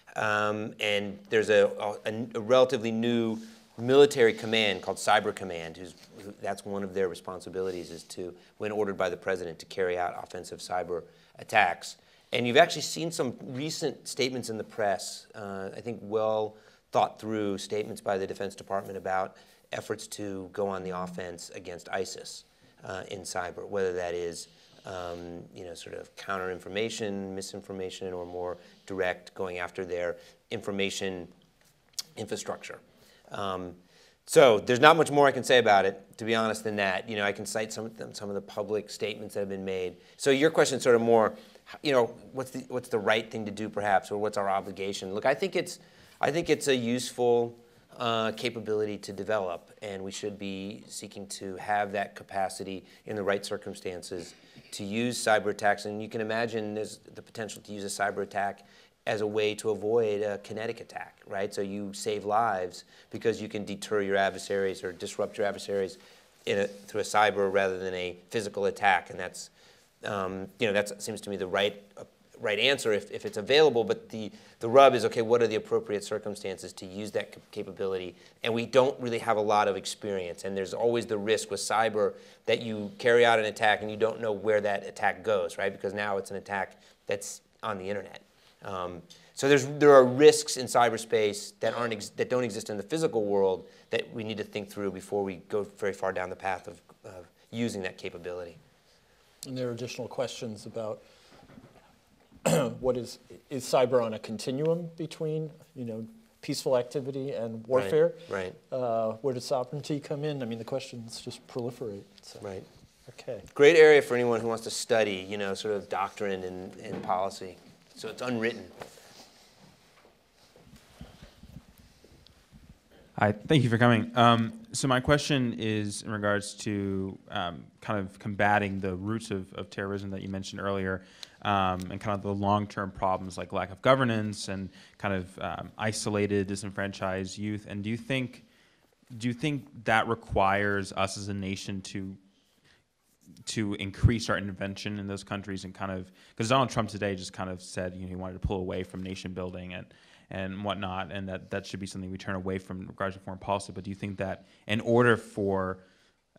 Um, and there's a, a, a relatively new military command called Cyber Command, who's, who, that's one of their responsibilities, is to, when ordered by the president, to carry out offensive cyber attacks. And you've actually seen some recent statements in the press, uh, I think well thought through statements by the Defense Department about efforts to go on the offense against ISIS uh, in cyber, whether that is um, you know, sort of counter-information, misinformation, or more direct going after their information infrastructure. Um, so there's not much more I can say about it, to be honest, than that. You know, I can cite some of them, some of the public statements that have been made. So your question is sort of more, you know, what's the what's the right thing to do, perhaps, or what's our obligation? Look, I think it's, I think it's a useful Uh, capability to develop, and we should be seeking to have that capacity in the right circumstances to use cyber attacks. And you can imagine there's the potential to use a cyber attack as a way to avoid a kinetic attack, right? So you save lives because you can deter your adversaries or disrupt your adversaries in a, through a cyber rather than a physical attack, and that's um, you know, that seems to me the right uh, right answer if, if it's available, but the, the rub is, okay, what are the appropriate circumstances to use that capability? And we don't really have a lot of experience, and there's always the risk with cyber that you carry out an attack and you don't know where that attack goes, right? Because now it's an attack that's on the internet. Um, so there's, there are risks in cyberspace that, aren't ex that don't exist in the physical world that we need to think through before we go very far down the path of, of using that capability. And there are additional questions about what is, is cyber on a continuum between, you know, peaceful activity and warfare? Right, right. Uh, where does sovereignty come in? I mean, the questions just proliferate. So. Right. Okay. Great area for anyone who wants to study, you know, sort of doctrine and, and policy. So it's unwritten. Hi, thank you for coming. Um, so my question is in regards to um, kind of combating the roots of, of terrorism that you mentioned earlier, um, and kind of the long-term problems like lack of governance and kind of um, isolated, disenfranchised youth. And do you think, do you think that requires us as a nation to to increase our intervention in those countries and kind of, because Donald Trump today just kind of said, you know, he wanted to pull away from nation building and and whatnot, and that that should be something we turn away from in regards to foreign policy. But do you think that in order for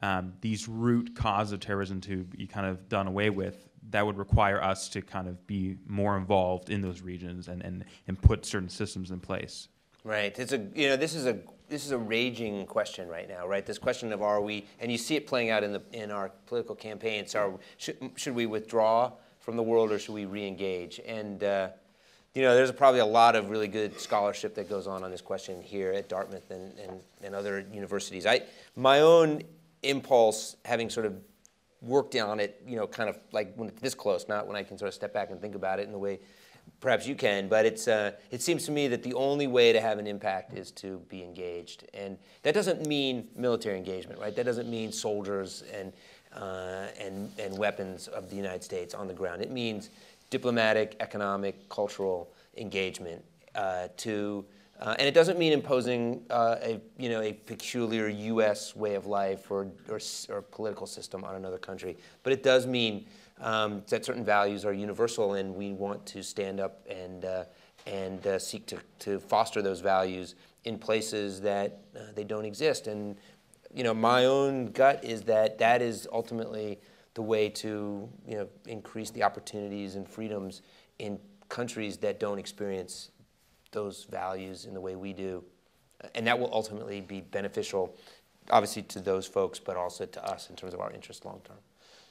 um, these root causes of terrorism to be kind of done away with, that would require us to kind of be more involved in those regions and, and, and put certain systems in place. Right. It's a you know this is a this is a raging question right now, right? This question of are we, and you see it playing out in the in our political campaigns. Are should should we withdraw from the world or should we re-engage? And uh, you know, there's probably a lot of really good scholarship that goes on on this question here at Dartmouth and and, and other universities. I my own impulse, having sort of worked on it, you know, kind of like when it's this close, not when I can sort of step back and think about it in the way perhaps you can, but it's, uh, it seems to me that the only way to have an impact is to be engaged. And that doesn't mean military engagement, right? That doesn't mean soldiers and, uh, and, and weapons of the United States on the ground. It means diplomatic, economic, cultural engagement uh, to, uh, and it doesn't mean imposing uh, a, you know, a peculiar U S way of life or, or, or political system on another country, but it does mean Um, that certain values are universal, and we want to stand up and uh, and uh, seek to, to foster those values in places that uh, they don't exist. And you know, my own gut is that that is ultimately the way to you know increase the opportunities and freedoms in countries that don't experience those values in the way we do, and that will ultimately be beneficial, obviously to those folks, but also to us in terms of our interests long term.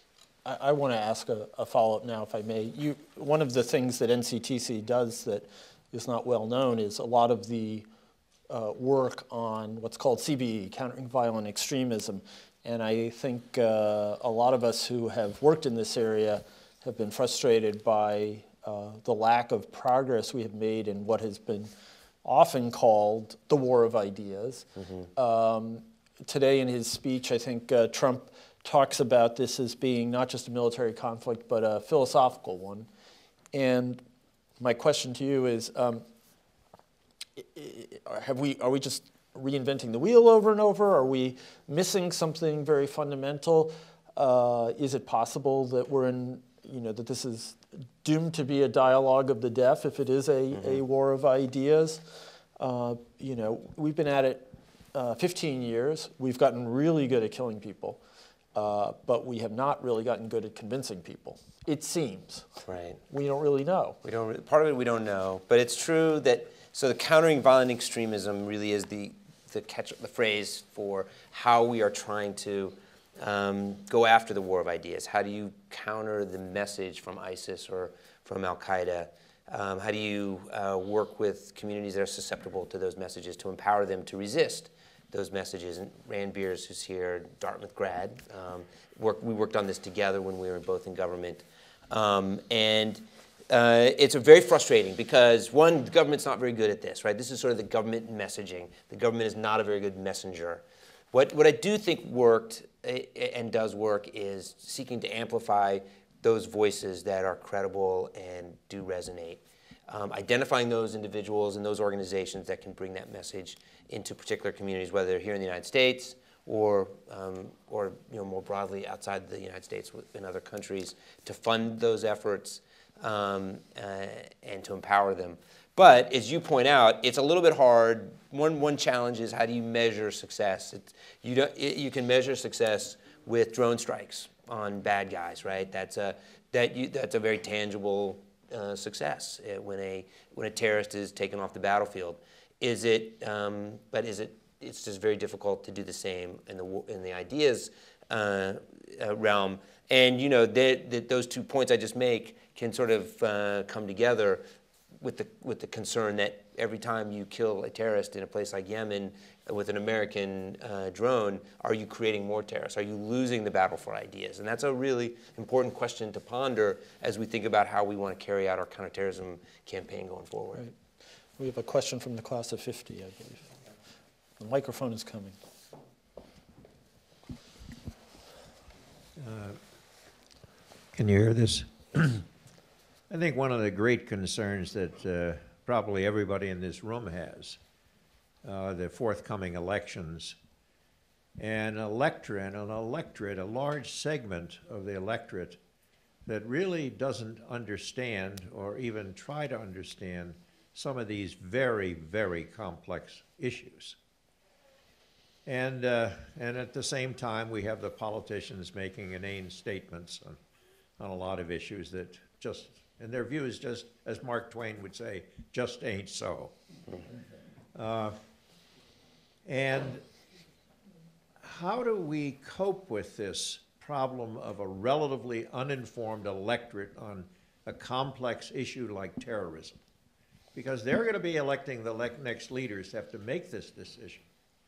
I, I want to ask a, a follow-up now, if I may. You, one of the things that N C T C does that is not well known is a lot of the uh, work on what's called C B E, countering violent extremism. And I think uh, a lot of us who have worked in this area have been frustrated by uh, the lack of progress we have made in what has been often called the war of ideas. Mm-hmm. um, today in his speech, I think uh, Trump talks about this as being not just a military conflict, but a philosophical one. And my question to you is, um, have we, are we just reinventing the wheel over and over? Are we missing something very fundamental? Uh, is it possible that we're in, you know, that this is doomed to be a dialogue of the deaf if it is a, mm-hmm. a war of ideas? Uh, you know, we've been at it uh, fifteen years. We've gotten really good at killing people. Uh, but we have not really gotten good at convincing people, it seems. Right. We don't really know. We don't. Part of it we don't know, but it's true that. So the countering violent extremism really is the the catch the phrase for how we are trying to um, go after the war of ideas. How do you counter the message from ISIS or from Al Qaeda? Um, how do you uh, work with communities that are susceptible to those messages to empower them to resist those messages? And Rand Beers, who's here, Dartmouth grad, um, work, we worked on this together when we were both in government. Um, and uh, it's a very frustrating because, one, the government's not very good at this, right? This is sort of the government messaging. The government is not a very good messenger. What, what I do think worked uh, and does work is seeking to amplify those voices that are credible and do resonate. Um, identifying those individuals and those organizations that can bring that message into particular communities, whether they're here in the United States or, um, or you know, more broadly outside the United States in other countries, to fund those efforts um, uh, and to empower them. But as you point out, it's a little bit hard. One, one challenge is how do you measure success? It's, you, don't, it, you can measure success with drone strikes on bad guys, right? That's a, that you, that's a very tangible Uh, success uh, when a when a terrorist is taken off the battlefield. Is it? Um, but is it? It's just very difficult to do the same in the in the ideas uh, uh, realm. And you know that those two points I just make can sort of uh, come together with the with the concern that every time you kill a terrorist in a place like Yemen with an American uh, drone, are you creating more terrorists? Are you losing the battle for ideas? And that's a really important question to ponder as we think about how we want to carry out our counterterrorism campaign going forward. Right. We have a question from the class of fifty, I believe. The microphone is coming. Uh, can you hear this? I think one of the great concerns that uh, probably everybody in this room has, uh, the forthcoming elections, and electorate, an electorate, a large segment of the electorate that really doesn't understand or even try to understand some of these very, very complex issues. And, uh, and at the same time, we have the politicians making inane statements on, on a lot of issues that just, in their views, just, as Mark Twain would say, just ain't so. Uh, and how do we cope with this problem of a relatively uninformed electorate on a complex issue like terrorism? Because they're going to be electing the le- next leaders to have to make this decision.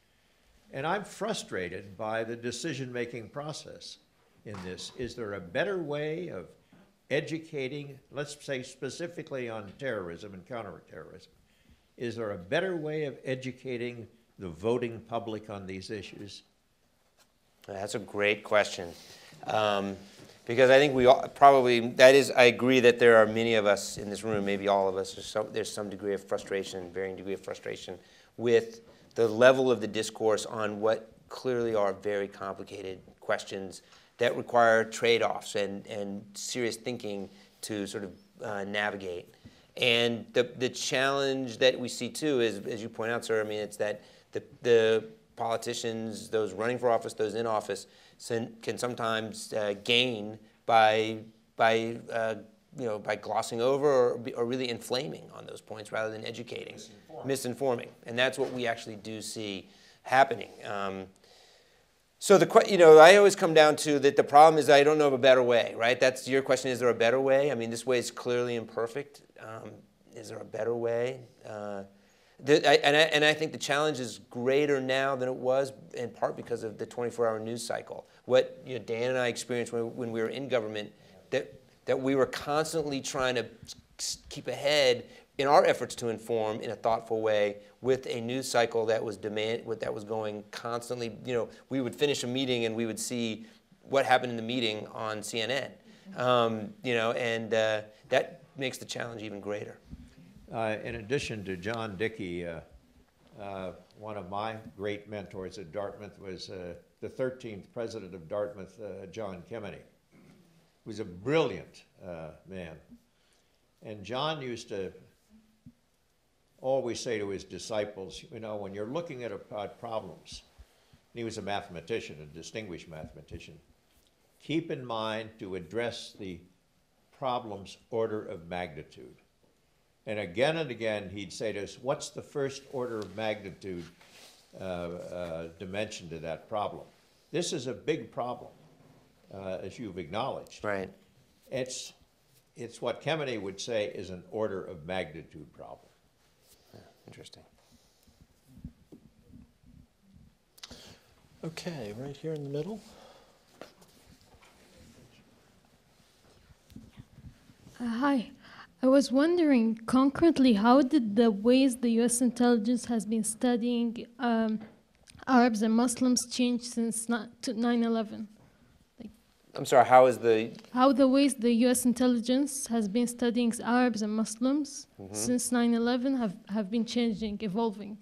And I'm frustrated by the decision-making process in this. Is there a better way of educating, let's say specifically on terrorism and counterterrorism, is there a better way of educating the voting public on these issues? That's a great question. Um, because I think we all, probably, that is, I agree that there are many of us in this room, maybe all of us, there's some, there's some degree of frustration, varying degree of frustration with the level of the discourse on what clearly are very complicated questions that require trade-offs and, and serious thinking to sort of uh, navigate. And the, the challenge that we see too is, as you point out, sir, I mean, it's that the, the politicians, those running for office, those in office, can sometimes uh, gain by, by uh, you know, by glossing over or, or really inflaming on those points rather than educating, misinforming. misinforming. And that's what we actually do see happening. Um, so the, you know, I always come down to that the problem is I don't know of a better way, right? That's your question, is there a better way? I mean, this way is clearly imperfect. Um, is there a better way? Uh, the, I, and, I, and I think the challenge is greater now than it was, in part because of the twenty-four hour news cycle. What you know, Dan and I experienced when, when we were in government, that that we were constantly trying to keep ahead in our efforts to inform in a thoughtful way with a news cycle that was demand that was going constantly. You know, we would finish a meeting and we would see what happened in the meeting on C N N. Um, you know, and uh, that makes the challenge even greater. Uh, in addition to John Dickey, uh, uh, one of my great mentors at Dartmouth was uh, the thirteenth president of Dartmouth, uh, John Kemeny. He was a brilliant uh, man. And John used to always say to his disciples, you know, when you're looking at, a, at problems, and he was a mathematician, a distinguished mathematician, keep in mind to address the problem's order of magnitude. And again and again, he'd say to us, what's the first order of magnitude uh, uh, dimension to that problem? This is a big problem. Uh, as you've acknowledged. Right. It's, it's what Kemeny would say is an order of magnitude problem. Yeah, interesting. Okay, right here in the middle. Uh, hi. I was wondering, concretely, how did the ways the U S intelligence has been studying um, Arabs and Muslims change since nine eleven? I'm sorry, how is the... How the ways the U S intelligence has been studying Arabs and Muslims mm-hmm. since nine eleven have, have been changing, evolving.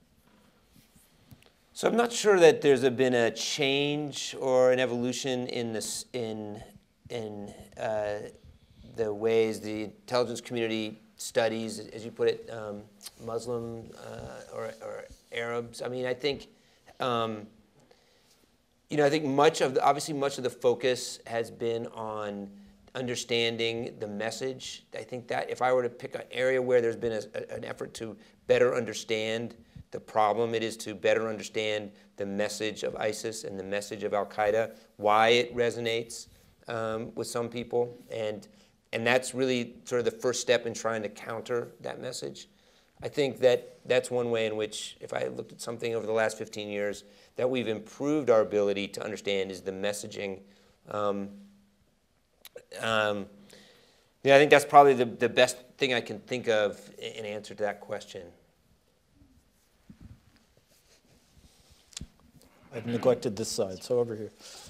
So I'm not sure that there's a, been a change or an evolution in, this, in, in uh, the ways the intelligence community studies, as you put it, um, Muslim uh, or, or Arabs. I mean, I think... Um, You know, I think much of the, obviously much of the focus has been on understanding the message. I think that if I were to pick an area where there's been a, a, an effort to better understand the problem, it is to better understand the message of ISIS and the message of Al-Qaeda, why it resonates um, with some people, and and that's really sort of the first step in trying to counter that message. I think that that's one way in which, if I looked at something over the last fifteen years, that we've improved our ability to understand is the messaging. Um, um, yeah, I think that's probably the, the best thing I can think of in answer to that question. I've neglected this side, so over here.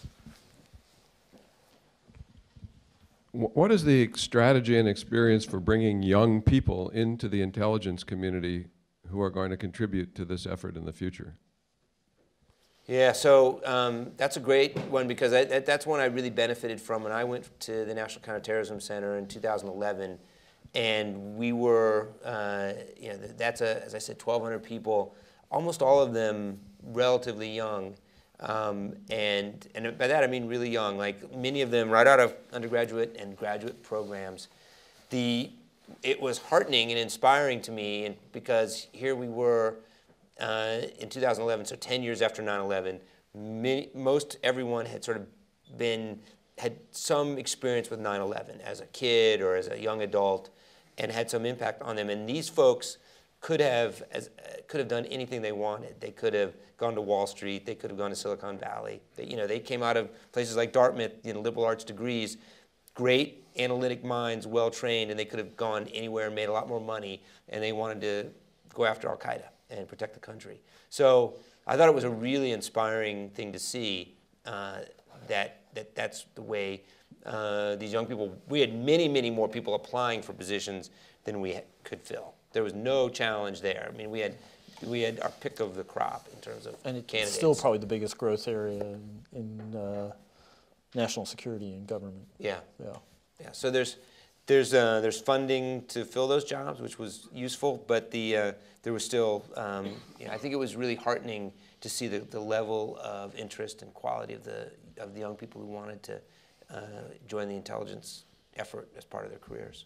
What is the strategy and experience for bringing young people into the intelligence community who are going to contribute to this effort in the future? Yeah, so um, that's a great one because I, that, that's one I really benefited from when I went to the National Counterterrorism Center in two thousand eleven, and we were, uh, you know, that's a, as I said, twelve hundred people. Almost all of them relatively young. Um, and, and by that I mean really young, like many of them right out of undergraduate and graduate programs. The, it was heartening and inspiring to me, and because here we were uh, in two thousand eleven, so ten years after nine eleven, many, most everyone had sort of been, had some experience with nine eleven as a kid or as a young adult, and had some impact on them. And these folks could have, as, uh, could have done anything they wanted. They could have gone to Wall Street. They could have gone to Silicon Valley. They, you know, they came out of places like Dartmouth, you know, liberal arts degrees, great analytic minds, well trained, and they could have gone anywhere and made a lot more money. And they wanted to go after Al Qaeda and protect the country. So I thought it was a really inspiring thing to see uh, that that that's the way uh, these young people. We had many, many more people applying for positions than we could fill. There was no challenge there. I mean, we had we had our pick of the crop in terms of and it's candidates. Still probably the biggest growth area in, in uh, national security and government. Yeah, yeah, yeah. So there's there's uh, there's funding to fill those jobs, which was useful, but the uh, there was still. Um, you know, I think it was really heartening to see the, the level of interest and quality of the of the young people who wanted to uh, join the intelligence effort as part of their careers.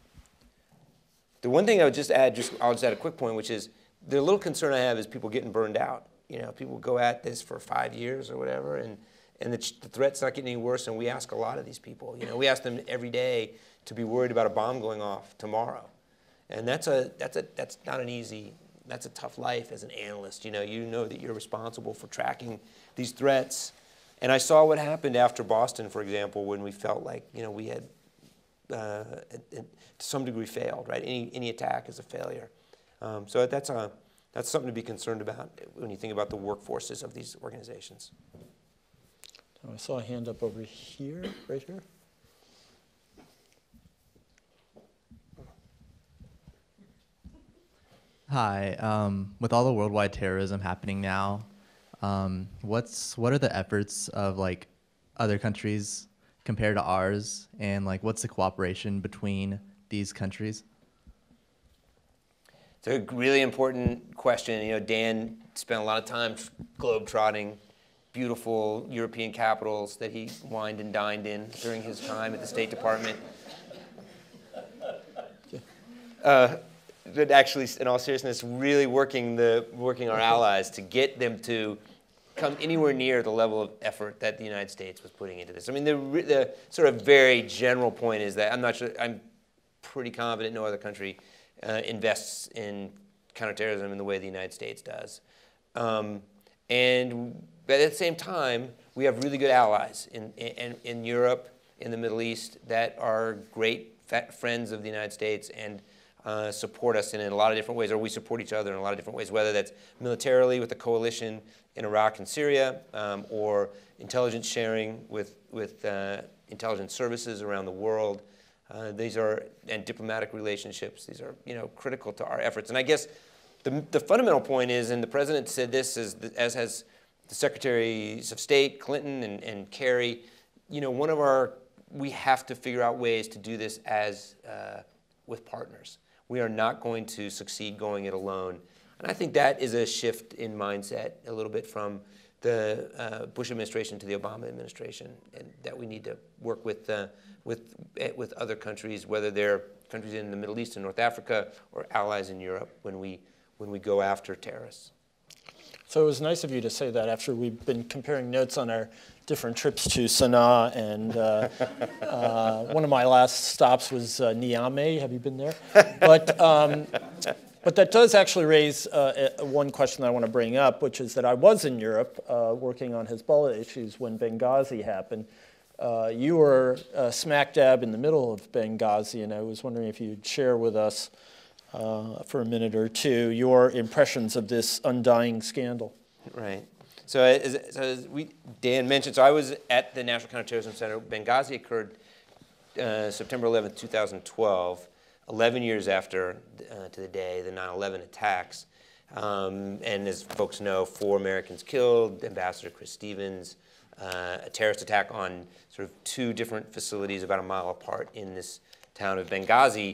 The one thing I would just add, just I'll just add a quick point, which is the little concern I have is people getting burned out. You know, people go at this for five years or whatever, and and the, the threat's not getting any worse. And we ask a lot of these people. You know, we ask them every day to be worried about a bomb going off tomorrow, and that's a that's a that's not an easy. That's a tough life as an analyst. You know, you know that you're responsible for tracking these threats. And I saw what happened after Boston, for example, when we felt like, you know, we had, uh, to some degree, failed, right? Any, any attack is a failure. Um, so that's, a, that's something to be concerned about when you think about the workforces of these organizations. I saw a hand up over here, right here. Hi. Um, with all the worldwide terrorism happening now, um, what's what are the efforts of like other countries compared to ours, and like what's the cooperation between these countries? It's a really important question. You know, Dan spent a lot of time globe-trotting beautiful European capitals that he wined and dined in during his time at the State Department. Uh, But actually, in all seriousness, really working the working our allies to get them to come anywhere near the level of effort that the United States was putting into this. I mean, the the sort of very general point is that I'm not sure. I'm pretty confident no other country uh, invests in counterterrorism in the way the United States does. Um, and but at the same time, we have really good allies in in, in Europe, in the Middle East, that are great friends of the United States and Uh, support us in, in a lot of different ways, or we support each other in a lot of different ways, whether that's militarily with the coalition in Iraq and Syria, um, or intelligence sharing with, with uh, intelligence services around the world. Uh, these are, and diplomatic relationships, these are, you know, critical to our efforts. And I guess the, the fundamental point is, and the President said this, as, as has the Secretaries of State, Clinton and, and Kerry, you know, one of our, we have to figure out ways to do this as, uh, with partners. We are not going to succeed going it alone. And I think that is a shift in mindset a little bit from the uh, Bush administration to the Obama administration, and that we need to work with, uh, with, uh, with other countries, whether they're countries in the Middle East and North Africa or allies in Europe, when we, when we go after terrorists. So it was nice of you to say that after we've been comparing notes on our different trips to Sana'a, and uh, uh, one of my last stops was uh, Niamey. Have you been there? But, um, but that does actually raise uh, a, one question that I want to bring up, which is that I was in Europe uh, working on Hezbollah issues when Benghazi happened. Uh, you were uh, smack dab in the middle of Benghazi, and I was wondering if you'd share with us uh, for a minute or two your impressions of this undying scandal. Right. So as, so as we, Dan mentioned, so I was at the National Counterterrorism Center. Benghazi occurred uh, September eleventh, two thousand twelve, eleven years after, uh, to the day, the nine eleven attacks. Um, and as folks know, four Americans killed, Ambassador Chris Stevens, uh, a terrorist attack on sort of two different facilities about a mile apart in this town of Benghazi.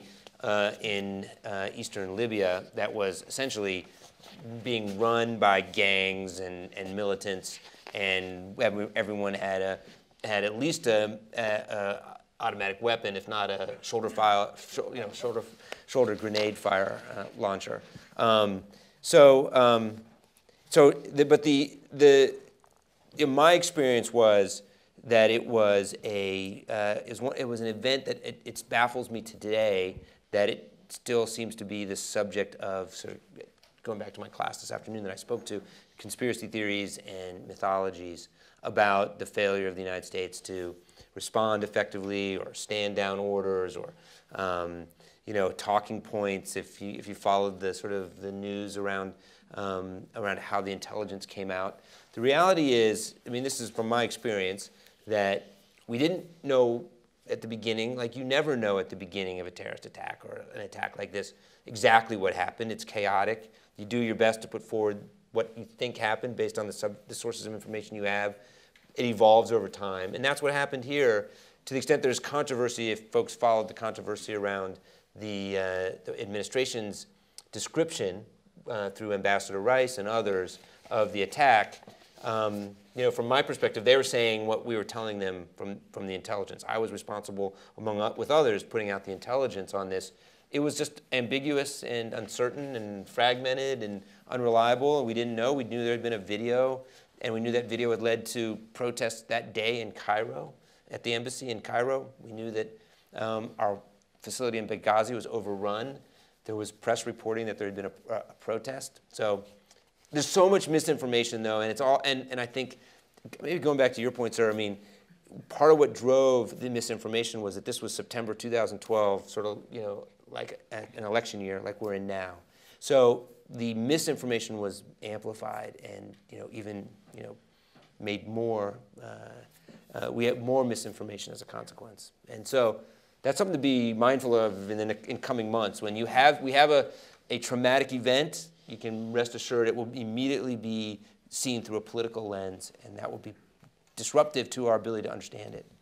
uh, in uh, eastern Libya that was essentially being run by gangs and, and militants, and every, everyone had a had at least a, a, a automatic weapon, if not a shoulder fire, you know, shoulder shoulder grenade fire uh, launcher. Um, so, um, so, the, but the the in my experience was that it was a uh, it, was one, it was an event that it, it baffles me today that it still seems to be the subject of sort of, going back to my class this afternoon that I spoke to, conspiracy theories and mythologies about the failure of the United States to respond effectively or stand down orders or um, you know, talking points if you if you followed the sort of the news around um, around how the intelligence came out. The reality is, I mean, this is from my experience, that we didn't know at the beginning, like you never know at the beginning of a terrorist attack or an attack like this, exactly what happened. It's chaotic. You do your best to put forward what you think happened based on the, sub, the sources of information you have. It evolves over time. And that's what happened here. To the extent there's controversy, if folks followed the controversy around the, uh, the administration's description uh, through Ambassador Rice and others of the attack, um, you know, from my perspective, they were saying what we were telling them from, from the intelligence. I was responsible, among with others, putting out the intelligence on this. It was just ambiguous and uncertain and fragmented and unreliable. We didn't know. We knew there had been a video, and we knew that video had led to protests that day in Cairo, at the embassy in Cairo. We knew that um, our facility in Benghazi was overrun. There was press reporting that there had been a, a protest. So there's so much misinformation, though, and it's all. And, and I think maybe going back to your point, sir. I mean, part of what drove the misinformation was that this was September two thousand twelve, sort of, you know, like an election year, like we're in now. So the misinformation was amplified, and you know, even you know, made more. Uh, uh, we had more misinformation as a consequence, and so that's something to be mindful of in the in coming months. When you have we have a a traumatic event, you can rest assured it will immediately be seen through a political lens, and that will be disruptive to our ability to understand it.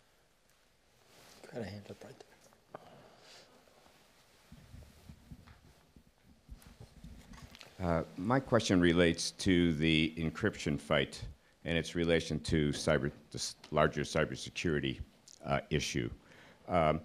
Got a hand up right there. Uh, my question relates to the encryption fight and its relation to cyber, this larger cybersecurity uh, issue. Um,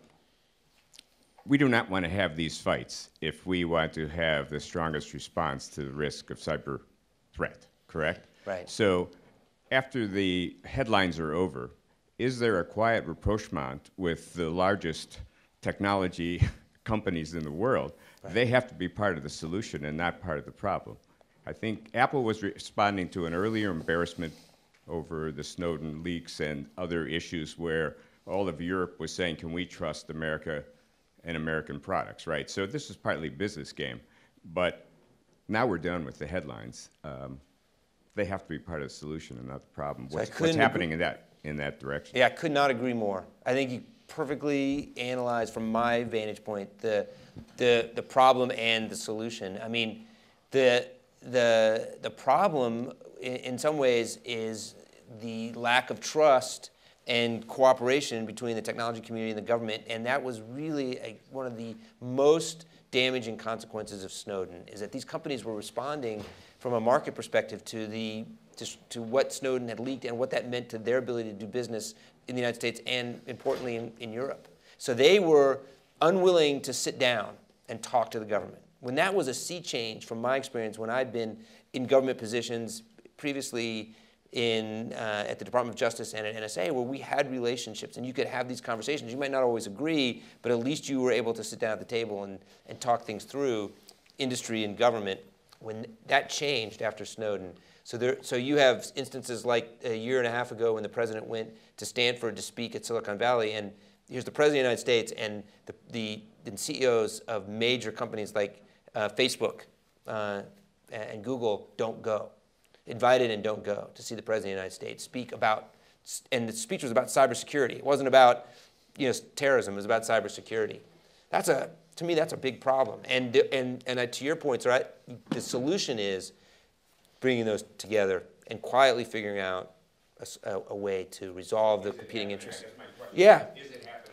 we do not want to have these fights if we want to have the strongest response to the risk of cyber threat, correct? Right. So after the headlines are over, is there a quiet rapprochement with the largest technology companies in the world? Right. They have to be part of the solution and not part of the problem. I think Apple was responding to an earlier embarrassment over the Snowden leaks and other issues where all of Europe was saying, can we trust America and American products, right? So this is partly a business game, but now we're done with the headlines. Um, they have to be part of the solution and not the problem. So What's, what's happening in that, in that direction? Yeah, I could not agree more. I think you perfectly analyzed from my vantage point the, the, the problem and the solution. I mean, the, the, the problem in, in some ways is the lack of trust and cooperation between the technology community and the government, and that was really a, one of the most damaging consequences of Snowden, is that these companies were responding from a market perspective to, the, to, to what Snowden had leaked and what that meant to their ability to do business in the United States and, importantly, in, in Europe. So they were unwilling to sit down and talk to the government. When that was a sea change, from my experience, when I'd been in government positions previously in, uh, at the Department of Justice and at N S A, where we had relationships and you could have these conversations. You might not always agree, but at least you were able to sit down at the table and, and talk things through, industry and government. When that changed after Snowden, so there, so you have instances like a year and a half ago when the president went to Stanford to speak at Silicon Valley, and here's the president of the United States, and the, the, the C E Os of major companies like uh, Facebook uh, and Google don't go. Invited and don't go to see the President of the United States speak about, and the speech was about cybersecurity. It wasn't about, you know, terrorism. It was about cybersecurity. That's a, to me, that's a big problem. And and and uh, to your points, right? The solution is bringing those together and quietly figuring out a, a, a way to resolve the competing interests. Yeah. Is it happening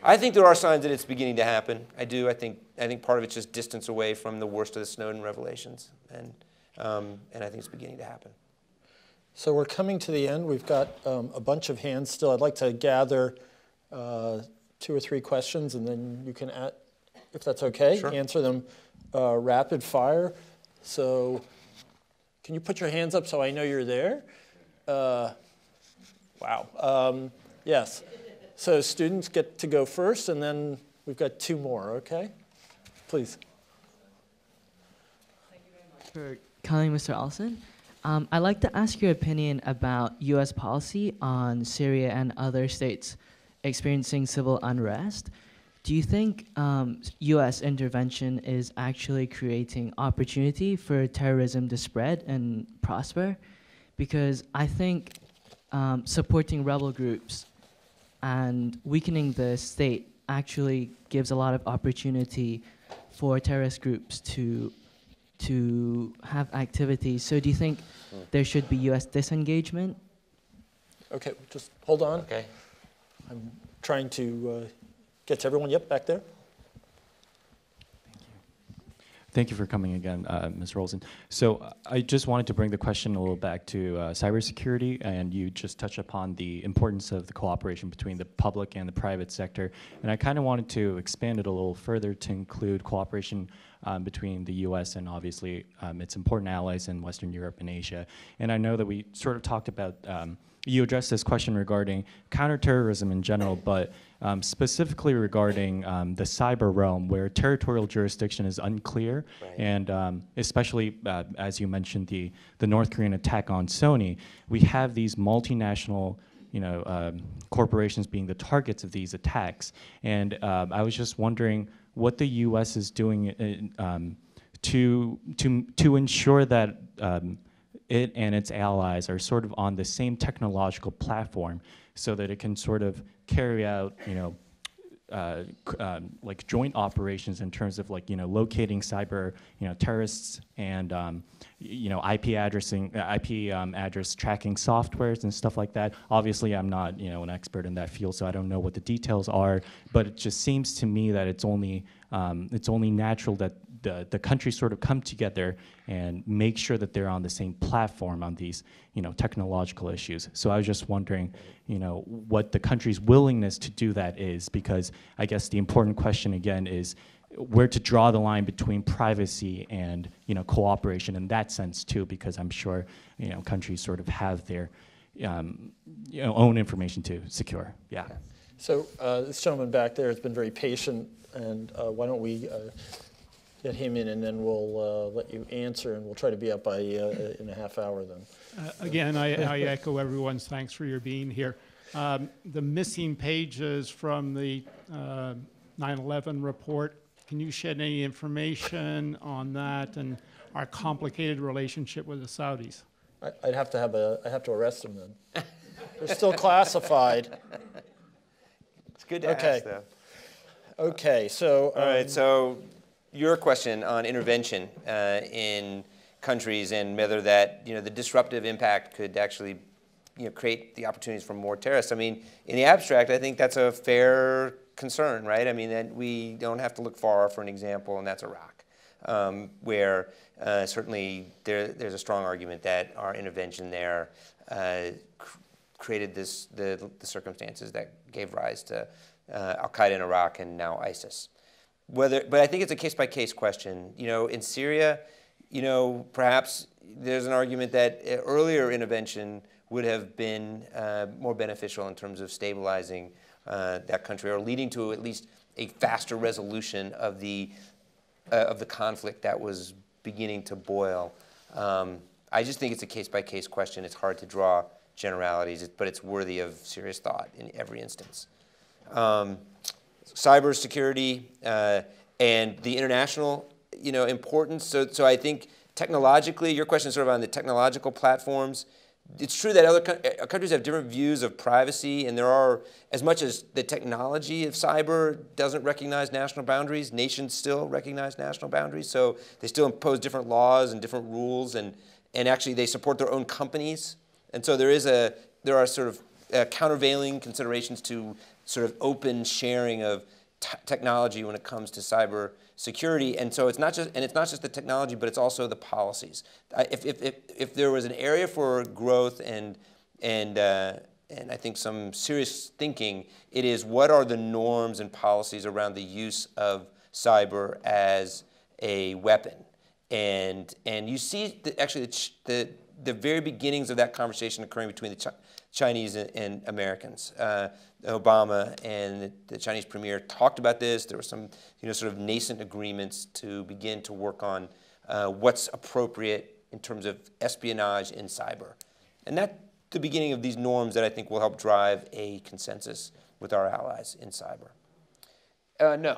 I think there are signs that it's beginning to happen. I do. I think. I think part of it's just distance away from the worst of the Snowden revelations, and um, and I think it's beginning to happen. So we're coming to the end. We've got um, a bunch of hands still. I'd like to gather uh, two or three questions, and then you can, add, if that's okay, Sure. answer them uh, rapid fire. So can you put your hands up so I know you're there? Uh, wow. Um, yes. So students get to go first, and then we've got two more, okay? Please. Thank you very much for calling Mister Olsen. Um, I'd like to ask your opinion about U S policy on Syria and other states experiencing civil unrest. Do you think um, U S intervention is actually creating opportunity for terrorism to spread and prosper? Because I think um, supporting rebel groups and weakening the state actually gives a lot of opportunity for terrorist groups to to have activities. So do you think there should be U S disengagement? Okay, just hold on. Okay. I'm trying to uh, get to everyone. Yep, back there. Thank you for coming again, uh, Mister Olsen. So uh, I just wanted to bring the question a little back to uh, cybersecurity, and you just touched upon the importance of the cooperation between the public and the private sector. And I kind of wanted to expand it a little further to include cooperation um, between the U S and obviously um, its important allies in Western Europe and Asia. And I know that we sort of talked about, um, you addressed this question regarding counterterrorism in general, but um, specifically regarding um, the cyber realm where territorial jurisdiction is unclear, Right. and um, especially, uh, as you mentioned, the, the North Korean attack on Sony, we have these multinational you know, um, corporations being the targets of these attacks. And um, I was just wondering what the U S is doing in, um, to, to, to ensure that um, it and its allies are sort of on the same technological platform so that it can sort of carry out, you know, uh, um, like joint operations in terms of like, you know, locating cyber, you know, terrorists and, um, you know, I P addressing, uh, I P um, address tracking softwares and stuff like that. Obviously, I'm not, you know, an expert in that field, so I don't know what the details are, but it just seems to me that it's only, um, it's only natural that the, the countries sort of come together and make sure that they're on the same platform on these, you know, technological issues. So I was just wondering, you know, what the country's willingness to do that is, because I guess the important question again is where to draw the line between privacy and, you know, cooperation in that sense too, because I'm sure, you know, countries sort of have their, um, you know, own information to secure. Yeah. So uh, this gentleman back there has been very patient, and uh, why don't we uh, get him in, and then we'll uh, let you answer, and we'll try to be up by uh, in a half hour then. Uh, again, I, I echo everyone's thanks for your being here. Um, the missing pages from the uh, nine eleven report, can you shed any information on that and our complicated relationship with the Saudis? I, I'd have to have a, I have to arrest them then. They're still classified. It's good to Okay. ask, though. Okay, so. All right, um, so your question on intervention uh, in countries and whether that, you know, the disruptive impact could actually, you know, create the opportunities for more terrorists. I mean, in the abstract, I think that's a fair concern, right? I mean, that we don't have to look far for an example, and that's Iraq, um, where uh, certainly there, there's a strong argument that our intervention there uh, cr created this, the, the circumstances that gave rise to uh, Al-Qaeda in Iraq and now ISIS. Whether, but I think it's a case-by-case question. You know, in Syria, you know, perhaps there's an argument that earlier intervention would have been uh, more beneficial in terms of stabilizing uh, that country, or leading to at least a faster resolution of the uh, of the conflict that was beginning to boil. Um, I just think it's a case-by-case question. It's hard to draw generalities, but it's worthy of serious thought in every instance. Um, cybersecurity uh, and the international, you know, importance. So, so I think technologically, your question is sort of on the technological platforms. It's true that other co countries have different views of privacy, and there are, as much as the technology of cyber doesn't recognize national boundaries, nations still recognize national boundaries. So they still impose different laws and different rules, and and actually they support their own companies. And so there is a there are sort of uh, countervailing considerations to sort of open sharing of t technology when it comes to cyber security. And so it's not just, and it's not just the technology, but it's also the policies. Uh, if, if, if, if there was an area for growth and, and, uh, and I think some serious thinking, it is what are the norms and policies around the use of cyber as a weapon. And, and you see the, actually the, the, the very beginnings of that conversation occurring between the Ch Chinese and, and Americans. Uh, Obama and the, the Chinese premier talked about this. There were some you know, sort of nascent agreements to begin to work on uh, what's appropriate in terms of espionage in cyber. And that's the beginning of these norms that I think will help drive a consensus with our allies in cyber. Uh, no.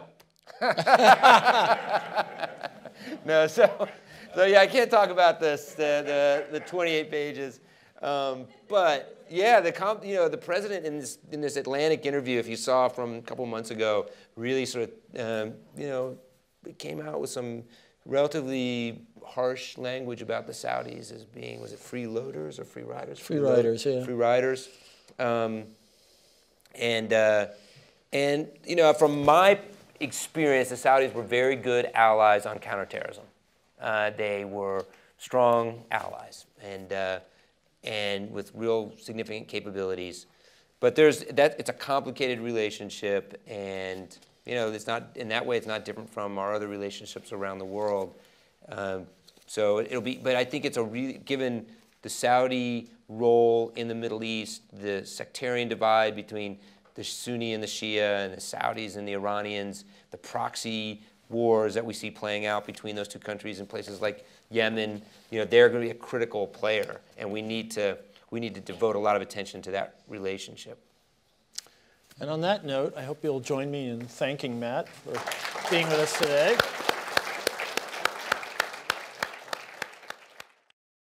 No, so, so yeah, I can't talk about this, the, the, the twenty-eight pages. Um, but yeah, the comp, you know, the president in this, in this Atlantic interview, if you saw from a couple months ago, really sort of, um, you know, it came out with some relatively harsh language about the Saudis as being, was it freeloaders or free riders? Free riders, yeah. Free riders. Um, and, uh, and, you know, from my experience, the Saudis were very good allies on counterterrorism. Uh, they were strong allies and, uh, and with real significant capabilities. But there's, that, it's a complicated relationship, and you know, it's not, in that way, it's not different from our other relationships around the world. Um, so it'll be, but I think it's a really, given the Saudi role in the Middle East, the sectarian divide between the Sunni and the Shia, and the Saudis and the Iranians, the proxy wars that we see playing out between those two countries in places like Yemen, you know, they're going to be a critical player, and we need to, we need to devote a lot of attention to that relationship. And on that note, I hope you'll join me in thanking Matt for being with us today.